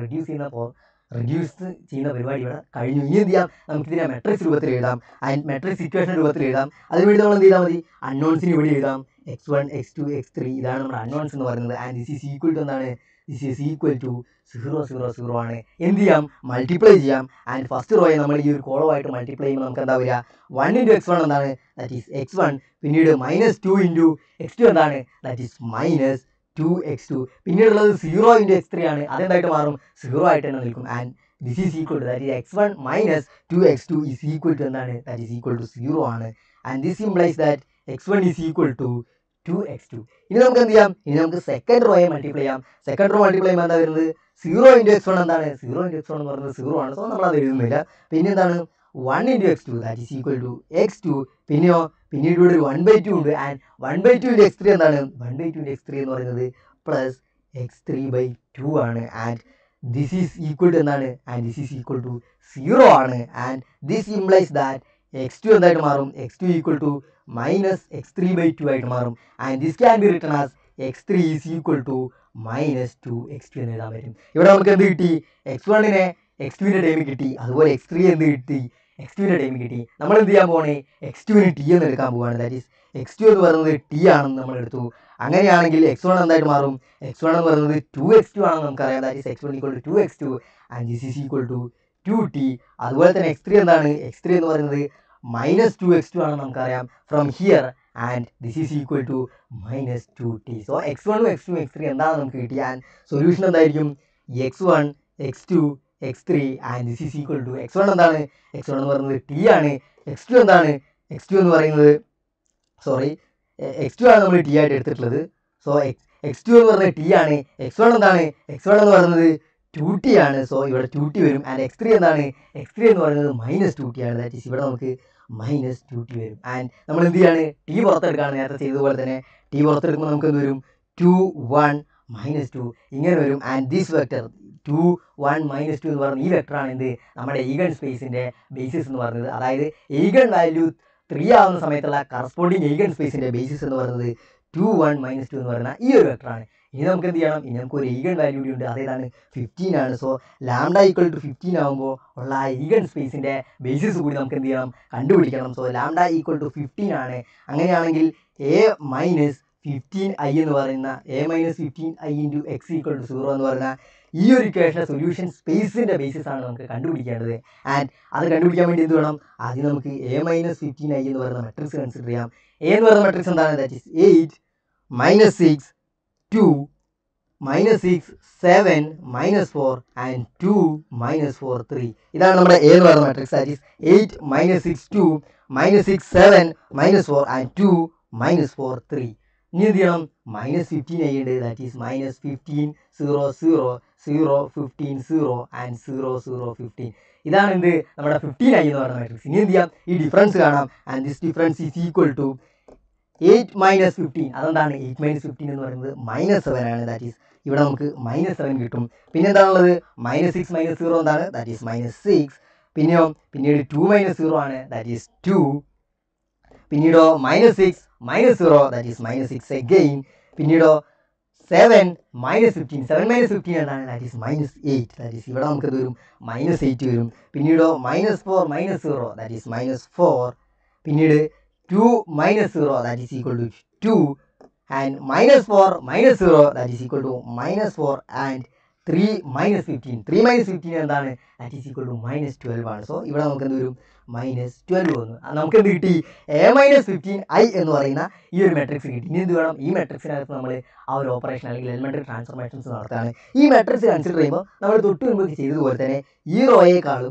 റെഡ്യൂസ് ചെയ്യുന്ന പരിപാടി ഇവിടെ കഴിഞ്ഞു. ഇനി എന്ത് ചെയ്യാം? നമുക്കിതിനെ മെട്രിക്സ് രൂപത്തിൽ എഴുതാം. ആൻഡ് മെട്രിക്സ് ഇക്വേഷൻ രൂപത്തിൽ എഴുതാം. അതിനുവേണ്ടി നമ്മൾ എന്ത് ചെയ്താൽ മതി? അൺനോൺസിന് ഇവിടെ എഴുതാം. x1 x2 x3, ഇതാണ് നമ്മുടെ അൺനോൺസ് എന്ന് പറയുന്നത്. And this is equal to എന്താണ്? ദിസ് ഈസ് ഈക്വൽ ടു 0 0 0 ആണ്. എന്ത് ചെയ്യാം? മൾട്ടിപ്ലൈ ചെയ്യാം. ആൻഡ് ഫസ്റ്റ് റോയെ നമ്മൾ ഈ ഒരു കോളം ആയിട്ട് മൾട്ടിപ്ലൈ ചെയ്യുമ്പോൾ നമുക്ക് എന്താ വരിക? 1 × x1 എന്താണ്? That is x1. പിന്നീട് -2 × x2 എന്താണ്? That is -2 x2. പിന്നീടുള്ളത് 0 × x3 ആണ്. അതെന്തായിട്ട് മാറും? 0 ആയിട്ട് തന്നെ നിൽക്കും. And this is equal to that is x1 minus 2x2 is equal to എന്താണ്, ദാറ്റ് ഈസ് ഈക്വൽ ടു 0 ആണ്. And this implies that x1 is equal to 2x2. ഇനി നമുക്ക് എന്ത് ചെയ്യാം, ഇനി നമുക്ക് സെക്കൻഡ് റോയെ മൾട്ടിപ്ലൈ ചെയ്യാം. സെക്കൻഡ് റോ മൾട്ടിപ്ലൈ ചെയ്യുമ്പോൾ എന്താ വരുന്നത്, 0 ഇൻറ്റു x1 എന്താണ്, 0 ഇൻറ്റു x1 എന്ന് പറയുന്നത് 0 ആണ്. സോ നമ്മളത് എഴുതുന്നില്ല. പിന്നെ എന്താണ് 1 into x2 that is equal to x2. പിന്നെയോ പിന്നീട് ഇവിടെ ഒരു 1/2 ഉണ്ട്. ആൻഡ് 1/2 ഇൻറ്റു x3 എന്താണ്, 1/2 ഇൻറ്റു x3 എന്ന് പറയുന്നത് പ്ലസ് x3/2 ആണ്. And this is equal to എന്താണ്, and this is equal to 0 ആണ്. And this implies that x2 എന്തായിട്ട് മാറും, x2 equal to minus x3/2 ആയിട്ട് മാറും. And this can be written as x3 is equal to minus 2x2 എന്ന് എഴുതാൻ പറ്റും. ഇവിടെ നമുക്ക് എന്ത് കിട്ടി, x1നെ x2ൻ്റെ ടൈമിൽ കിട്ടി, അതുപോലെ x3 എന്ത് കിട്ടി, x2ൻ്റെ ടൈമിൽ കിട്ടി. നമ്മൾ എന്ത് ചെയ്യാൻ പോകണേ, x2ന് t എന്ന് എടുക്കാൻ പോവുകയാണ്. ദാറ്റ് ഈസ് x2 എന്ന് പറയുന്നത് t ആണെന്ന് നമ്മൾ എടുത്തു. അങ്ങനെയാണെങ്കിൽ x1 എന്തായിട്ട് മാറും, x1 എന്ന് പറയുന്നത് 2x2 ആണെന്ന് നമുക്കറിയാം. That is x1 equal to 2x2 and this is equal to 2t. അതുപോലെ തന്നെ x3 എന്താണ്, x3 എന്ന് പറയുന്നത് മൈനസ് 2x2 ആണെന്ന് നമുക്കറിയാം from here. And this is equal to minus 2t. So x1 x2 x3 എന്താണെന്ന് നമുക്ക് കിട്ടി. ആൻഡ് സൊല്യൂഷൻ എന്തായിരിക്കും, x1 x2 x3 and this is equal to x1 എന്താണ്, x1 എന്ന് പറയുന്നത് t ആണ്. x2 എന്താണ്, x2 എന്ന് പറയുന്നത് x2 ആണ് നമ്മൾ t ആയിട്ട് എടുത്തിട്ടുള്ളത്. സോ x2 എന്ന് പറയുന്നത് t ആണ്. x1 എന്താണ്, x1 എന്ന് പറയുന്നത് 2t ആണ്. സോ ഇവിടെ 2t വരും. ആൻഡ് x3 എന്താണ്, x3 എന്ന് പറയുന്നത് മൈനസ് 2t ആണ്. ദാറ്റ് ഈസ് ഇവിടെ നമുക്ക് മൈനസ് 2t വരും. ആൻഡ് നമ്മൾ എന്ത് ചെയ്യാണ്, t പുറത്തെടുക്കുകയാണ്. നേരത്തെ ചെയ്തതുപോലെ തന്നെ t പുറത്തെടുക്കുമ്പോൾ നമുക്ക് എന്ത് വരും, 2 1 മൈനസ് 2 ഇങ്ങനെ വരും. ആൻഡ് ദിസ് വെക്ടർ 2 1 മൈനസ് 2 എന്ന് പറയുന്നത് ഈ വെക്ടറാണ് എന്ത്, നമ്മുടെ ഈഗൺ സ്പേസിൻ്റെ ബേസിസ് എന്ന് പറയുന്നത്. അതായത് ഈഗൺ വാല്യൂ 3 ആവുന്ന സമയത്തുള്ള കറസ്പോണ്ടിങ് ഈഗൺ സ്പേസിൻ്റെ ബേസിസ് എന്ന് പറയുന്നത് 2 1 മൈനസ് 2 എന്ന് പറയുന്ന ഈ ഒരു വെക്ടറാണ്. ഇനി നമുക്ക് എന്ത് ചെയ്യണം, ഇനി നമുക്ക് ഒരു ഈഗൺ വാല്യൂ കൂടി ഉണ്ട്, അതേതാണ് 15 ആണ്. സോ ലാംഡ ഈക്വൽ ടു 15 ആകുമ്പോൾ ഉള്ള ആ ഈഗൺ സ്പേസിൻ്റെ ബേസിസ് കൂടി നമുക്ക് എന്ത് ചെയ്യണം, കണ്ടുപിടിക്കണം. സോ ലാംഡ ഈക്വൽ ടു 15 ആണ്. അങ്ങനെയാണെങ്കിൽ a മൈനസ് 15i എന്ന് പറയുന്ന a minus 15i into X equal to 0 എന്ന് പറയുന്ന ഈ ഒരു ഇക്വേഷൻ്റെ സൊല്യൂഷൻ സ്പേസിൻ്റെ ബേസിസ് ആണ് നമുക്ക് കണ്ടുപിടിക്കേണ്ടത്. ആൻഡ് അത് കണ്ടുപിടിക്കാൻ വേണ്ടി എന്ത് വേണം, ആദ്യം നമുക്ക് a മൈനസ് 15i എന്ന് പറയുന്ന മെട്രിക്സ് കൺസിഡർ ചെയ്യാം. a എന്ന് പറയുന്ന മെട്രിക്സ് എന്താണ്, that is 8 minus 6 2 minus 6 7 minus 4 and 2 minus 4 3. ഇതാണ് നമ്മുടെ a എന്ന് പറയുന്ന matrix. That is 8 minus 6 2 minus 6 7 minus 4 and 2 minus 4 3. ഇനി എന്ത് ചെയ്യണം, മൈനസ് 15i ഉണ്ട്. That is minus 15 0 0 0 15 0 and 0 0 15. ഇതാണ് എന്ത്, നമ്മുടെ 15i എന്ന് പറയുന്ന മെട്രിക്സ്. ഇനി എന്ത് ചെയ്യാം, ഈ ഡിഫറൻസ് കാണാം. And this difference is equal to 8 minus 15. അതെന്താണ് 8 മൈനസ് 15 എന്ന് പറയുന്നത് മൈനസ് 7 ആണ്. ദാറ്റ് ഈസ് ഇവിടെ നമുക്ക് മൈനസ് 7 കിട്ടും. പിന്നെ എന്താണുള്ളത്, മൈനസ് 6 മൈനസ് 0 എന്താണ്, ദാറ്റ് ഈസ് മൈനസ് 6. പിന്നീട് 2 മൈനസ് 0 ആണ്, ദാറ്റ് ഈസ് 2. പിന്നീടോ minus 6 minus 0 that is minus 6 again. പിന്നീടോ 7 മൈനസ് 15 7 മൈനസ് 15 എന്താണ്, that is minus 8. That is ഇവിടെ നമുക്ക് എന്ത് വരും, മൈനസ് 8 വരും. പിന്നീടോ minus 4 minus 0 that is minus 4. പിന്നീട് 2 minus 0 that is equal to 2 and minus 4 minus 0 that is equal to minus 4 and 3 minus 15 എന്താണ്, that is equal to minus 12 ആണ്. So ഇവിടെ നമുക്ക് എന്ത് വരും, മൈനസ് 12 വന്നു. നമുക്ക് എന്ത് കിട്ടി, a മൈനസ് 15i എന്ന് പറയുന്ന ഈ ഒരു മെട്രിക്സ് കിട്ടി. ഇനി എന്ത് വേണം, ഈ മെട്രിക്സിനകത്ത് നമ്മൾ ആ ഒരു ഓപ്പറേഷൻ അല്ലെങ്കിൽ എലിമെൻ്ററി ട്രാൻസ്ഫോർമേഷൻസ് നടത്തുകയാണ്. ഈ മെട്രിക്സ് കൺസിഡർ ചെയ്യുമ്പോൾ നമ്മൾ തൊട്ട് മുമ്പ് ചെയ്തതുപോലെ തന്നെ ഈ ഒരു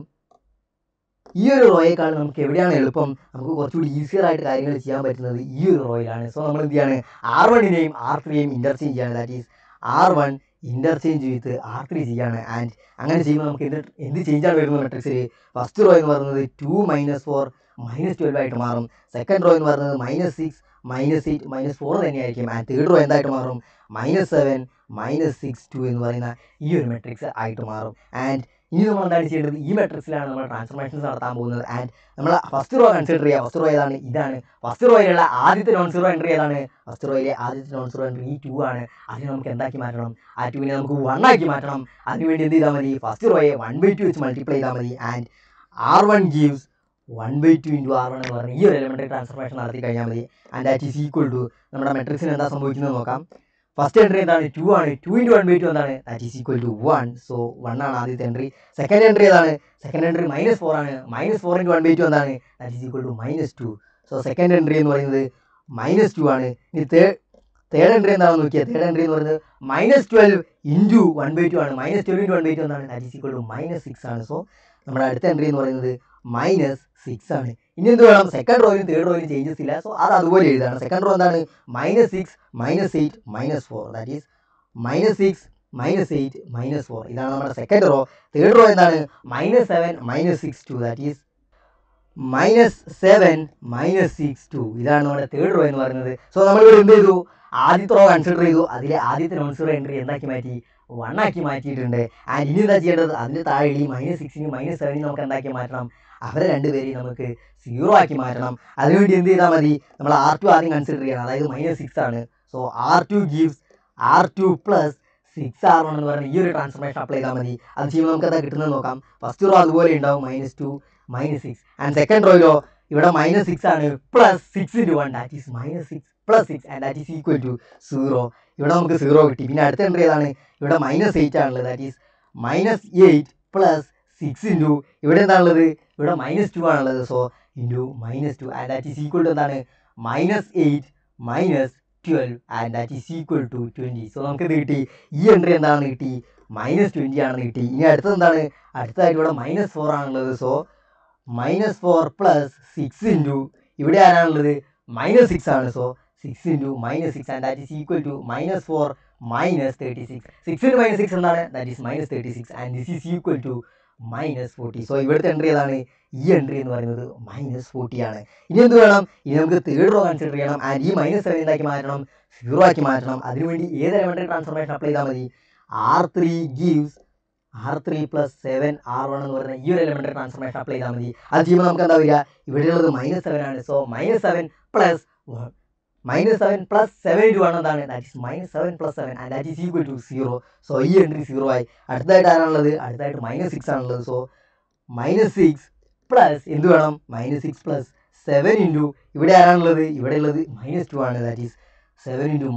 റോയേക്കാളും നമുക്ക് എവിടെയാണ് എളുപ്പം, നമുക്ക് കുറച്ചുകൂടി ഈസിയർ ആയിട്ട് കാര്യങ്ങൾ ചെയ്യാൻ പറ്റുന്നത് ഈ ഒരു റോയിലാണ്. സോ നമ്മൾ എന്ത് ചെയ്യാണ്, R1നെയും R3യെയും ഇൻ്റർചേഞ്ച് ചെയ്യാണ്. ദാറ്റ് ഈസ് R1 ഇൻ്റർചേഞ്ച് ചെയ്ത് R3 ചെയ്യാണ്. ആൻഡ് അങ്ങനെ ചെയ്യുമ്പോൾ നമുക്ക് എന്ത് ചേഞ്ചാണ് വരുന്നത് മെട്രിക്സിൽ, ഫസ്റ്റ് റോ എന്ന് പറയുന്നത് 2 മൈനസ് 4 മൈനസ് 12 ആയിട്ട് മാറും. സെക്കൻഡ് റോ എന്ന് പറയുന്നത് മൈനസ് 6 മൈനസ് 8 മൈനസ് 4 തന്നെയായിരിക്കും. ആൻഡ് തേർഡ് റോ എന്തായിട്ട് മാറും, മൈനസ് 7 മൈനസ് 6 2 എന്ന് പറയുന്ന ഈ ഒരു മെട്രിക്സ് ആയിട്ട് മാറും. ആൻഡ് ഇനി നമ്മൾ എന്താണ് ചെയ്യേണ്ടത്, ഈ മെട്രിക്സിലാണ് നമ്മൾ ട്രാൻസ്ഫോർമേഷൻസ് നടത്താൻ പോകുന്നത്. ആൻഡ് നമ്മൾ ഫസ്റ്റ് റോ കൺസിഡർ ചെയ്യുക. ഫസ്റ്റ് റോ ഏതാണ്, ഇതാണ്. ഫസ്റ്റ് റോയിലുള്ള ആദ്യത്തെ നോൺ സീറോ എൻട്രി ഏതാണ്, ഫസ്റ്റ് റോയിലെ ആദ്യത്തെ നോൺ സീറോ എൻട്രി ഈ 2 ആണ്. അതിനെ നമുക്ക് എന്താക്കി മാറ്റണം, ആ 2നെ നമുക്ക് 1 ആക്കി മാറ്റണം. അതിനുവേണ്ടി എന്ത് ചെയ്താൽ മതി, ഫസ്റ്റ് റോയെ 1/2 വെച്ച് മൾട്ടിപ്ലൈ ചെയ്താൽ മതി. And R1 gives 1/2 into R1 എന്ന് പറഞ്ഞ് ഈ ഒരു എലിമെൻ്ററി ട്രാൻസ്ഫോർമേഷൻ നടത്തി കഴിഞ്ഞാൽ മതി. And that is equal to നമ്മുടെ മെട്രിക്സിന് എന്താ സംഭവിക്കുന്നത് നോക്കാം. ഫസ്റ്റ് എൻട്രി എന്താണ്, 2 ആണ്. 2 ഇൻറ്റു 1/2 എന്താണ്, that is equal to 1. So 1 ആണ് ആദ്യത്തെ എൻട്രി. സെക്കൻഡ് എൻട്രി ഏതാണ്, സെക്കൻഡ് എൻട്രി മൈനസ് 4 ആണ്. മൈനസ് 4 ഇൻറ്റു 1/2 എന്താണ്, that is equal to minus 2. So second entry എന്ന് പറയുന്നത് മൈനസ് 2 ആണ്. ഇനി തേർഡ് എൻട്രി എന്താണെന്ന് നോക്കിയാൽ തേർഡ് എൻട്രി എന്ന് പറയുന്നത് -12 ഇൻറ്റു 1/2 ആണ്. -12 ഇൻറ്റു 1/2 എന്താണ്? ദാറ്റ് ഈസ് ഈക്വൽ ടു -6 ആണ്. സോ നമ്മുടെ അടുത്ത എൻട്രി എന്ന് പറയുന്നത് -6 ആണ്. ഇനി എന്ത് വേണം? സെക്കൻഡ് റോയിലും തേർഡ് റോയിലും ചേഞ്ചസ് ഇല്ല. സോ അത് അതുപോലെ എഴുതാണ്. സെക്കൻഡ് റോ എന്താണ്? -6 -8 -4 ദാറ്റ് ഈസ് -6 -8 -4 ഇതാണ് നമ്മുടെ സെക്കൻഡ് റോ. തേർഡ് റോ എന്താണ്? -7 -6 2 ദാറ്റ് ഈസ് -7 -6 2 ഇതാണ് നമ്മുടെ തേർഡ് റോ എന്ന് പറയുന്നത്. സോ നമ്മളിവിടെ എന്ത് ചെയ്തു? ആദ്യത്തെ റോ കൺസിഡർ ചെയ്തു. അതിലെ ആദ്യത്തെ നോൺ സീറോ എൻട്രി എന്താക്കി മാറ്റി? 1 ആക്കി മാറ്റിയിട്ടുണ്ട്. ആൻഡ് ഇനി എന്താ ചെയ്യേണ്ടത്? അതിൻ്റെ താഴെ ഈ -6നും -7നും നമുക്ക് എന്താക്കി മാറ്റണം? അവരെ രണ്ടുപേരെയും നമുക്ക് 0 ആക്കി മാറ്റണം. അതിനുവേണ്ടി എന്ത് ചെയ്താൽ മതി? നമ്മൾ R2 ആദ്യം കൺസിഡർ ചെയ്യണം. അതായത് -6 ആണ്. So R2 gives R2 + 6R1 എന്ന് പറയുന്ന ഈ ഒരു ട്രാൻസ്ഫർമേഷൻ അപ്ലൈ ചെയ്താൽ മതി. അത് ചെയ്യുമ്പോൾ നമുക്ക് എന്താ കിട്ടുന്നത് നോക്കാം. ഫസ്റ്റ് റോ അതുപോലെ ഉണ്ടാവും -2 -6. ആൻഡ് സെക്കൻഡ് റോയിലോ ഇവിടെ -6 ആണ് +6 × 1 that is -6 + 6 and that is equal to 0. ഇവിടെ നമുക്ക് 0 കിട്ടി. പിന്നെ അടുത്ത എൻട്രി ഏതാണ്? ഇവിടെ -8 ആണുള്ളത്. ദാറ്റ് ഈസ് -8 + 6 ഇൻറ്റു ഇവിടെ എന്താണുള്ളത്? ഇവിടെ -2 ആണുള്ളത്. So into -2 and that is equal to എന്താണ്? -8 -12 and that is equal to 20. So നമുക്ക് ഇത് കിട്ടി. ഈ എൻട്രി എന്താണെന്ന് കിട്ടി? -20 ആണെന്ന് കിട്ടി. ഇനി അടുത്തത് എന്താണ്? അടുത്തതായിട്ട് ഇവിടെ -4 ആണുള്ളത്. സോ -4 + 6 ഇൻറ്റു ഇവിടെ ആരാണുള്ളത്? -6 ആണ്. So 6 into -6 and that is equal to -4 -36. 6 into -6 എന്താണ്? That is -36 and this is equal to -40. So ഇവിടുത്തെ എൻട്രി ഏതാണ്? ഈ എൻട്രി എന്ന് പറയുന്നത് -40 ആണ്. ഇനി എന്ത് വേണം? ഇനി നമുക്ക് തേർഡ് റോ കൺസിഡർ ചെയ്യണം. ആൻഡ് ഈ -7 എന്താക്കി മാറ്റണം? 0 ആക്കി മാറ്റണം. അതിനുവേണ്ടി ഏത് എലമെൻ്ററി ട്രാൻസ്ഫർമേഷൻ അപ്ലൈ ചെയ്താൽ മതി? R3 ഗീവ്സ് R3 + 7 R1 എന്ന് പറയുന്ന ഈ ഒരു എലമെൻ്ററി ട്രാൻസ്ഫർമേഷൻ അപ്ലൈ ചെയ്താൽ മതി. അത് ചെയ്യുമ്പോൾ നമുക്ക് എന്താ വരിക? ഇവിടെയുള്ളത് -7 ആണ്. സോ -7 + 7 + 7 × 1 എന്താണ്? That is -7 + 7 and that is equal to 0. So ഈ എൻട്രി 0 ആയി. അടുത്തതായിട്ട് ആരാണുള്ളത്? അടുത്തായിട്ട് -6 ആണുള്ളത്. സോ -6 പ്ലസ് എന്ത് വേണം? -6 + 7 ഇൻറ്റു ഇവിടെ ആരാണുള്ളത്? ഇവിടെ ഉള്ളത് -2 ആണ്. That is 7 into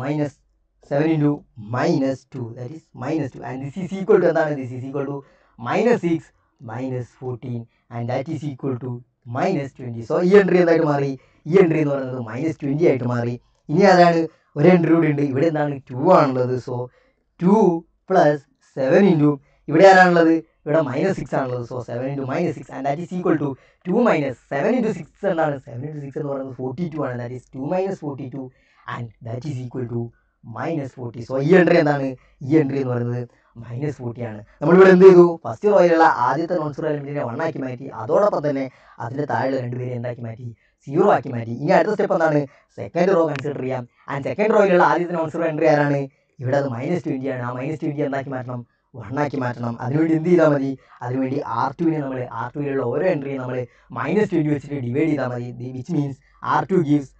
-2 that is -2 and this is equal to എന്താണ്? This is equal to -6 -14 and that is equal to -20. So ഈ എൻട്രി എന്തായിട്ട് മാറി? ഈ എൻട്രി എന്ന് പറയുന്നത് -20 ആയിട്ട് മാറി. ഇനി അതാണ് ഒരു എൻട്രി കൂടി ഉണ്ട്. ഇവിടെ എന്താണ്? 2 ആണുള്ളത്. സോ 2 + 7 ഇൻറ്റു ഇവിടെ ആരാണുള്ളത്? ഇവിടെ -6 ആണുള്ളത്. So 7 into -6 and that is equal to 2 - 7 into 6 എന്താണ്? 7 ഇൻറ്റു 6 എന്ന് പറയുന്നത് 42 ആണ്. That is 2 - 42 and that is equal to -40. So ഈ എൻട്രി എന്താണ്? ഈ എൻട്രി എന്ന് പറയുന്നത് -40 ആണ്. നമ്മളിവിടെ എന്ത് ചെയ്തു? ഫസ്റ്റ് റോയിലുള്ള ആദ്യത്തെ നോൺ സീറോ എലിമെൻറ്റിനെ 1 ആക്കി മാറ്റി. അതോടൊപ്പം തന്നെ അതിൻ്റെ താഴെ രണ്ടുപേരെ എന്താക്കി മാറ്റി? 0 ആക്കി മാറ്റി. ഇനി അടുത്ത സ്റ്റെപ്പ് എന്താണ്? സെക്കൻഡ് റോ കൺസിഡർ ചെയ്യാം. ആൻഡ് സെക്കൻഡ് റോയിലുള്ള ആദ്യത്തെ നോൺ സീറോ എൻട്രി ആരാണ്? ഇവിടെ അത് -20 ആണ്. ആ -20 എന്താക്കി മാറ്റണം? 1 ആക്കി മാറ്റണം. അതിനുവേണ്ടി എന്ത് ചെയ്താൽ മതി? അതിനുവേണ്ടി R2നെ നമ്മൾ R2യിലുള്ള ഓരോ എൻട്രിയും നമ്മൾ -20 വെച്ചിട്ട് ഡിവൈഡ് ചെയ്താൽ മതി. Which means R2 gives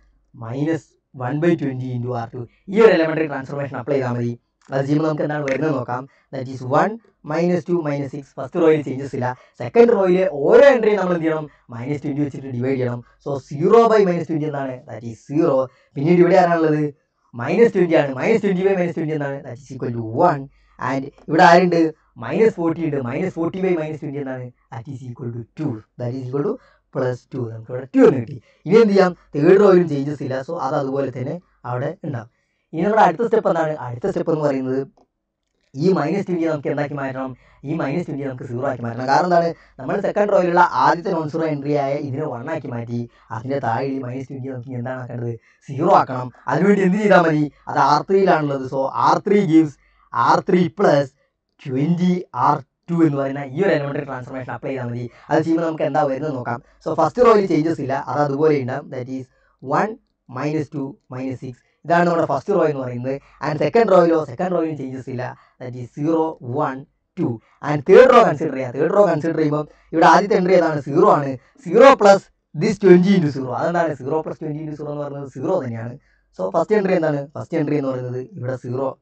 -1/20 into R2. ഈ ഒരു എലമെൻ്ററി ട്രാൻസ്ഫർമേഷൻ അപ്ലൈ ചെയ്താൽ മതി. അത് ചെയ്യുമ്പോൾ നമുക്ക് എന്താണ് വരുന്നത് നോക്കാം. That is 1 -2 -6. ഫസ്റ്റ് റോയിൽ ചേഞ്ചസ് ഇല്ല. സെക്കൻഡ് റോയിലെ ഓരോ എൻട്രിയും നമ്മൾ എന്ത് ചെയ്യണം? -20 വെച്ചിട്ട് ഡിവൈഡ് ചെയ്യണം. സോ 0/-20 എന്താണ്? That is 0. പിന്നീട് ഇവിടെ ആരാണുള്ളത്? -20 ആണ്. -20/-20 എന്താണ്? That is equal to 1. And ഇവിടെ ആരുണ്ട്? -40 ഉണ്ട്. -40/-20 എന്താണ്? That is equal to 2. That is equal to +2. നമുക്ക് ഇവിടെ 2 എന്ന് കിട്ടി. ഇനി എന്ത് ചെയ്യാം? തേർഡ് റോയിലും ചേഞ്ചസ് ഇല്ല. സോ അത് അതുപോലെ തന്നെ അവിടെ ഉണ്ടാവും. ഇനി നമ്മുടെ അടുത്ത സ്റ്റെപ്പ് എന്താണ്? അടുത്ത സ്റ്റെപ്പ് എന്ന് പറയുന്നത് ഈ -20 നമുക്ക് എന്താക്കി മാറ്റണം? ഈ -20 നമുക്ക് 0 ആക്കി മാറ്റണം. കാരണം എന്താണ്? നമ്മൾ സെക്കൻഡ് റോയിലുള്ള ആദ്യത്തെ നോൺ സീറോ എൻട്രി ആയ ഇതിനെ 1 ആക്കി മാറ്റി. അതിൻ്റെ താഴെ ഈ -20 നമുക്ക് എന്താണ് ആക്കേണ്ടത്? 0 ആക്കണം. അതിനുവേണ്ടി എന്ത് ചെയ്താൽ മതി? അത് R3യിലാണുള്ളത്. So R3 gives R3 + 20 R2 എന്ന് പറയുന്ന ഈ ഒരു എലമെൻ്ററി ട്രാൻസ്ഫർമേഷൻ അപ്ലൈ ചെയ്താൽ മതി. അത് ചെയ്യുമ്പോൾ നമുക്ക് എന്താ വരുന്നത് നോക്കാം. സോ ഫസ്റ്റ് റോയിൽ ചേഞ്ചസ് ഇല്ല. അത് അതുപോലെ ഉണ്ടാവും. That is 1 -2 -6. ഇതാണ് നമ്മുടെ ഫസ്റ്റ് റോ എന്ന് പറയുന്നത്. ആൻഡ് സെക്കൻഡ് റോയിലും ചേഞ്ചസ് ഇല്ല. That is 0 1 2. And third row consider ചെയ്യാം. തേർഡ് റോ കൺസിഡർ ചെയ്യുമ്പോൾ ഇവിടെ ആദ്യത്തെ എൻട്രി ഏതാണ്? 0 ആണ്. 0 + this 20 × 0. അതെന്താണ്? 0 + 20 × 0 എന്ന് പറയുന്നത് 0 തന്നെയാണ്. സോ ഫസ്റ്റ് എൻട്രി എന്താണ്? ഫസ്റ്റ് എൻട്രി എന്ന് പറയുന്നത് ഇവിടെ 0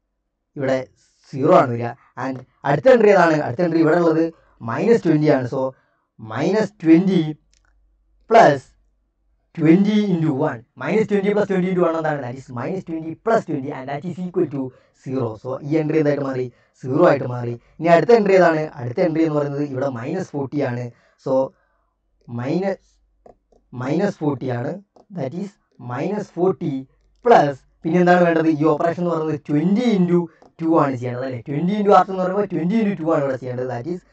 ആണ് വരിക. ആൻഡ് അടുത്ത എൻട്രി ഏതാണ്? അടുത്ത എൻട്രി ഇവിടെ ഉള്ളത് -20 ആണ്. സോ -20 + 20 × 1. -20 + 20 × 1 എന്താണ്? That is -20 + 20 and that is equal to 0. So ഈ എൻട്രി എന്തായിട്ട് മാറി? 0 ആയിട്ട് മാറി. ഇനി അടുത്ത എൻട്രി ഏതാണ്? അടുത്ത എൻട്രി എന്ന് പറയുന്നത് ഇവിടെ -40 ആണ്. സോ -40 ആണ്. ദാറ്റ് ഈസ് -40 + പിന്നെ എന്താണ് വേണ്ടത്? ഈ ഓപ്പറേഷൻ എന്ന് പറയുന്നത് 20 × 2 ആണ് ചെയ്യേണ്ടത് അല്ലേ? 20 × R എന്ന് പറയുമ്പോൾ 20 × 2 ആണ് ഇവിടെ ചെയ്യേണ്ടത്. That is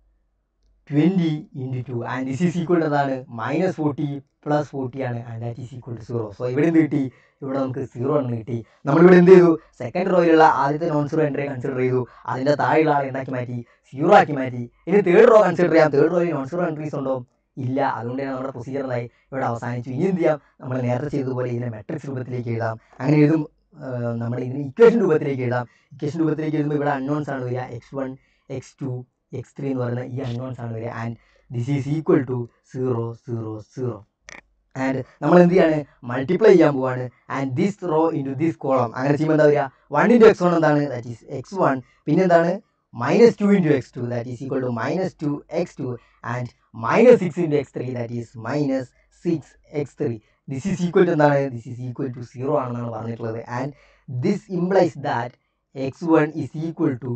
20 × 2 and this is equal to എന്താണ്? -40 + 40 ആണ് and that is equal to 0. So ഇവിടെ എന്ത് കിട്ടി? ഇവിടെ നമുക്ക് 0 എന്ന് കിട്ടി. നമ്മളിവിടെ എന്ത് ചെയ്തു? സെക്കൻഡ് റോയിലുള്ള ആദ്യത്തെ നോൺ സീറോ എൻട്രി കൺസിഡർ ചെയ്തു. അതിൻ്റെ താഴെയുള്ള ആൾ എന്താക്കി മാറ്റി? 0 ആക്കി മാറ്റി. ഇനി തേർഡ് റോ കൺസിഡർ ചെയ്യാം. തേർഡ് റോയിൽ നോൺ സീറോ എൻട്രീസ് ഉണ്ടോ? ഇല്ല. അതുകൊണ്ട് തന്നെ നമ്മുടെ പ്രൊസീജിയർ എന്തായി? ഇവിടെ അവസാനിച്ചു. ഇനി എന്ത് ചെയ്യാം? നമ്മൾ നേരത്തെ ചെയ്തതുപോലെ ഇതിനെ മെട്രിക്സ് രൂപത്തിലേക്ക് എഴുതാം. അങ്ങനെ എഴുതും. നമ്മൾ ഇതിന് ഇക്വേഷൻ രൂപത്തിലേക്ക് എഴുതാം. ഇക്വേഷൻ രൂപത്തിലേക്ക് എഴുതുമ്പോൾ ഇവിടെ അൺനോൺസ് ആണ് വരിക. x1 x2 x3 എന്ന് പറയുന്ന ഈ അൺനോൺസ് ആണ് വരിക. And this is equal to 0 0 0. And നമ്മൾ എന്ത് ചെയ്യാണ്? മൾട്ടിപ്ലൈ ചെയ്യാൻ പോവാണ്. And this row into this column. അങ്ങനെ ചെയ്യുമ്പോൾ എന്താ വരിക? 1 × x1 എന്താണ്? That is x1. പിന്നെ എന്താണ്? -2 × x2 that is equal to -2 x2 and -6 × x3 that is -6 x3. This is equal to എന്താണ്? ദിസ് ഈസ് ഈക്വൽ ടു 0 ആണെന്നാണ് പറഞ്ഞിട്ടുള്ളത്. And this implies that x1 is equal to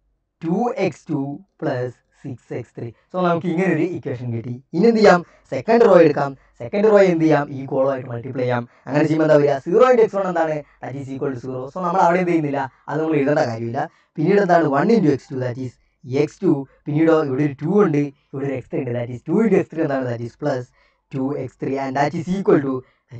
2x2 + 6x3. So നമുക്ക് ഇങ്ങനെ ഒരു equation കിട്ടി. ഇനി എന്ത് ചെയ്യാം? സെക്കൻഡ് റോ എടുക്കാം. സെക്കൻഡ് റോ എന്ത് ചെയ്യാം? ഈ കോളമായിട്ട് മൾട്ടിപ്ലൈ ചെയ്യാം. അങ്ങനെ ചെയ്യുമ്പോൾ എന്താ വരിക? 0 × x1 എന്താണ്? That is equal to 0. So നമ്മൾ അവിടെ എന്ത് ചെയ്യുന്നില്ല? അത് നമ്മൾ എഴുതേണ്ട കാര്യമില്ല. പിന്നീട് എന്താണ്? 1 × x2 ദാറ്റ് ഈസ് x2. പിന്നീടോ ഇവിടെ ഒരു 2 ഉണ്ട്, ഇവിടെ ഒരു x3 ഉണ്ട്. ദാറ്റ് ഈസ് 2 × x3 എന്താണ്? That is +2x3 and that is equal to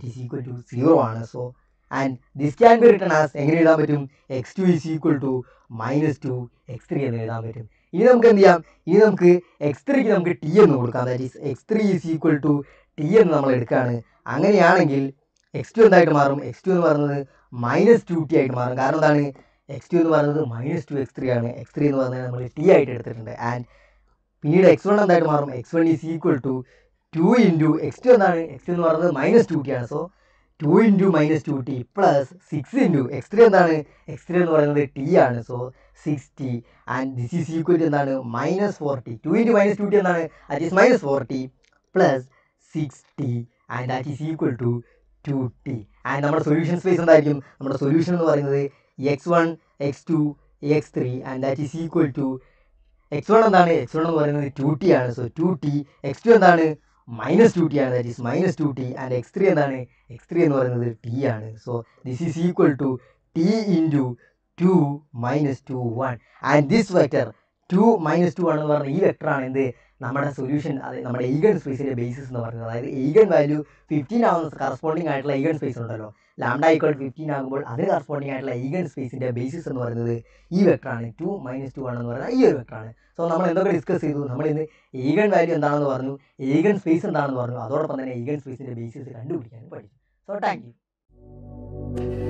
0 ആണ്. So and this can be written as എങ്ങനെ എഴുതാൻ പറ്റും? x2 is equal to -2 x3 എന്ന് എഴുതാൻ പറ്റും. ഇനി നമുക്ക് എന്ത് ചെയ്യാം? ഇനി നമുക്ക് x3ക്ക് നമുക്ക് t എന്ന് കൊടുക്കാം. That is x3 is equal to t എന്ന് നമ്മൾ എടുക്കുകയാണ്. അങ്ങനെയാണെങ്കിൽ x2 എന്തായിട്ട് മാറും? x2 എന്ന് പറയുന്നത് -2t ആയിട്ട് മാറും. കാരണം എന്താണ്? x2 എന്ന് പറയുന്നത് -2x3 ആണ്. x3 എന്ന് പറയുന്നത് നമ്മൾ t ആയിട്ട് എടുത്തിട്ടുണ്ട്. ആൻഡ് പിന്നീട് x1 എന്തായിട്ട് മാറും? x1 is equal to 2 × x2 എന്താണ്? x2 എന്ന് പറയുന്നത് -2t ആണ്. സോ 2 × -2t + 6 × x3 എന്താണ്? x3 എന്ന് പറയുന്നത് t ആണ്. So 6t and this is equal to എന്താണ്? -40. 2 × -2t എന്താണ്? That is -40 + 6t and that is equal to 2t. And നമ്മുടെ സൊല്യൂഷൻ സ്പേസ് എന്തായിരിക്കും? നമ്മുടെ സൊല്യൂഷൻ എന്ന് പറയുന്നത് x1 x2 x3 and that is equal to x1 എന്താണ്? x1 എന്ന് പറയുന്നത് 2t ആണ്. So 2t. x2 എന്താണ്? -2t ആണ്. That is -2t and x3 എന്താണ്? x3 എന്ന് പറയുന്നത് t ആണ്. So this is equal to t × 2 - 2 1 and this vector 2 - 2 ആണെന്ന് പറഞ്ഞാൽ ഈ വെക്ടറാണ് എന്ത്? നമ്മുടെ സൊല്യൂഷൻ, അതായത് നമ്മുടെ ഈഗൺ സ്പേസിൻ്റെ ബേസിസ് എന്ന് പറയുന്നത്. അതായത് ഈഗൺ വാല്യൂ 15 ആവുന്ന കറസ്പോണ്ടിങ് ആയിട്ടുള്ള ഈഗൺ സ്പേസ് ഉണ്ടല്ലോ, λ = 15 ആകുമ്പോൾ അതിന് കറസ്പോണ്ടിങ് ആയിട്ടുള്ള ഈഗൺ സ്പേസിൻ്റെ ബേസിസ് എന്ന് പറയുന്നത് ഈ വെക്ടറാണ്. 2 - 2 ആണെന്ന് പറയുന്നത് ഈ ഒരു വെക്ടറാണ്. സോ നമ്മൾ എന്തൊക്കെ ഡിസ്കസ് ചെയ്തു? നമ്മൾ ഇന്ന് ഈഗൺ വാല്യൂ എന്താണെന്ന് പറഞ്ഞു, ഈഗൺ സ്പേസ് എന്താണെന്ന് പറഞ്ഞു, അതോടൊപ്പം തന്നെ ഈഗൺ സ്പേസിൻ്റെ ബേസിസ് കണ്ടുപിടിക്കാനും പഠിച്ചു. So thank U.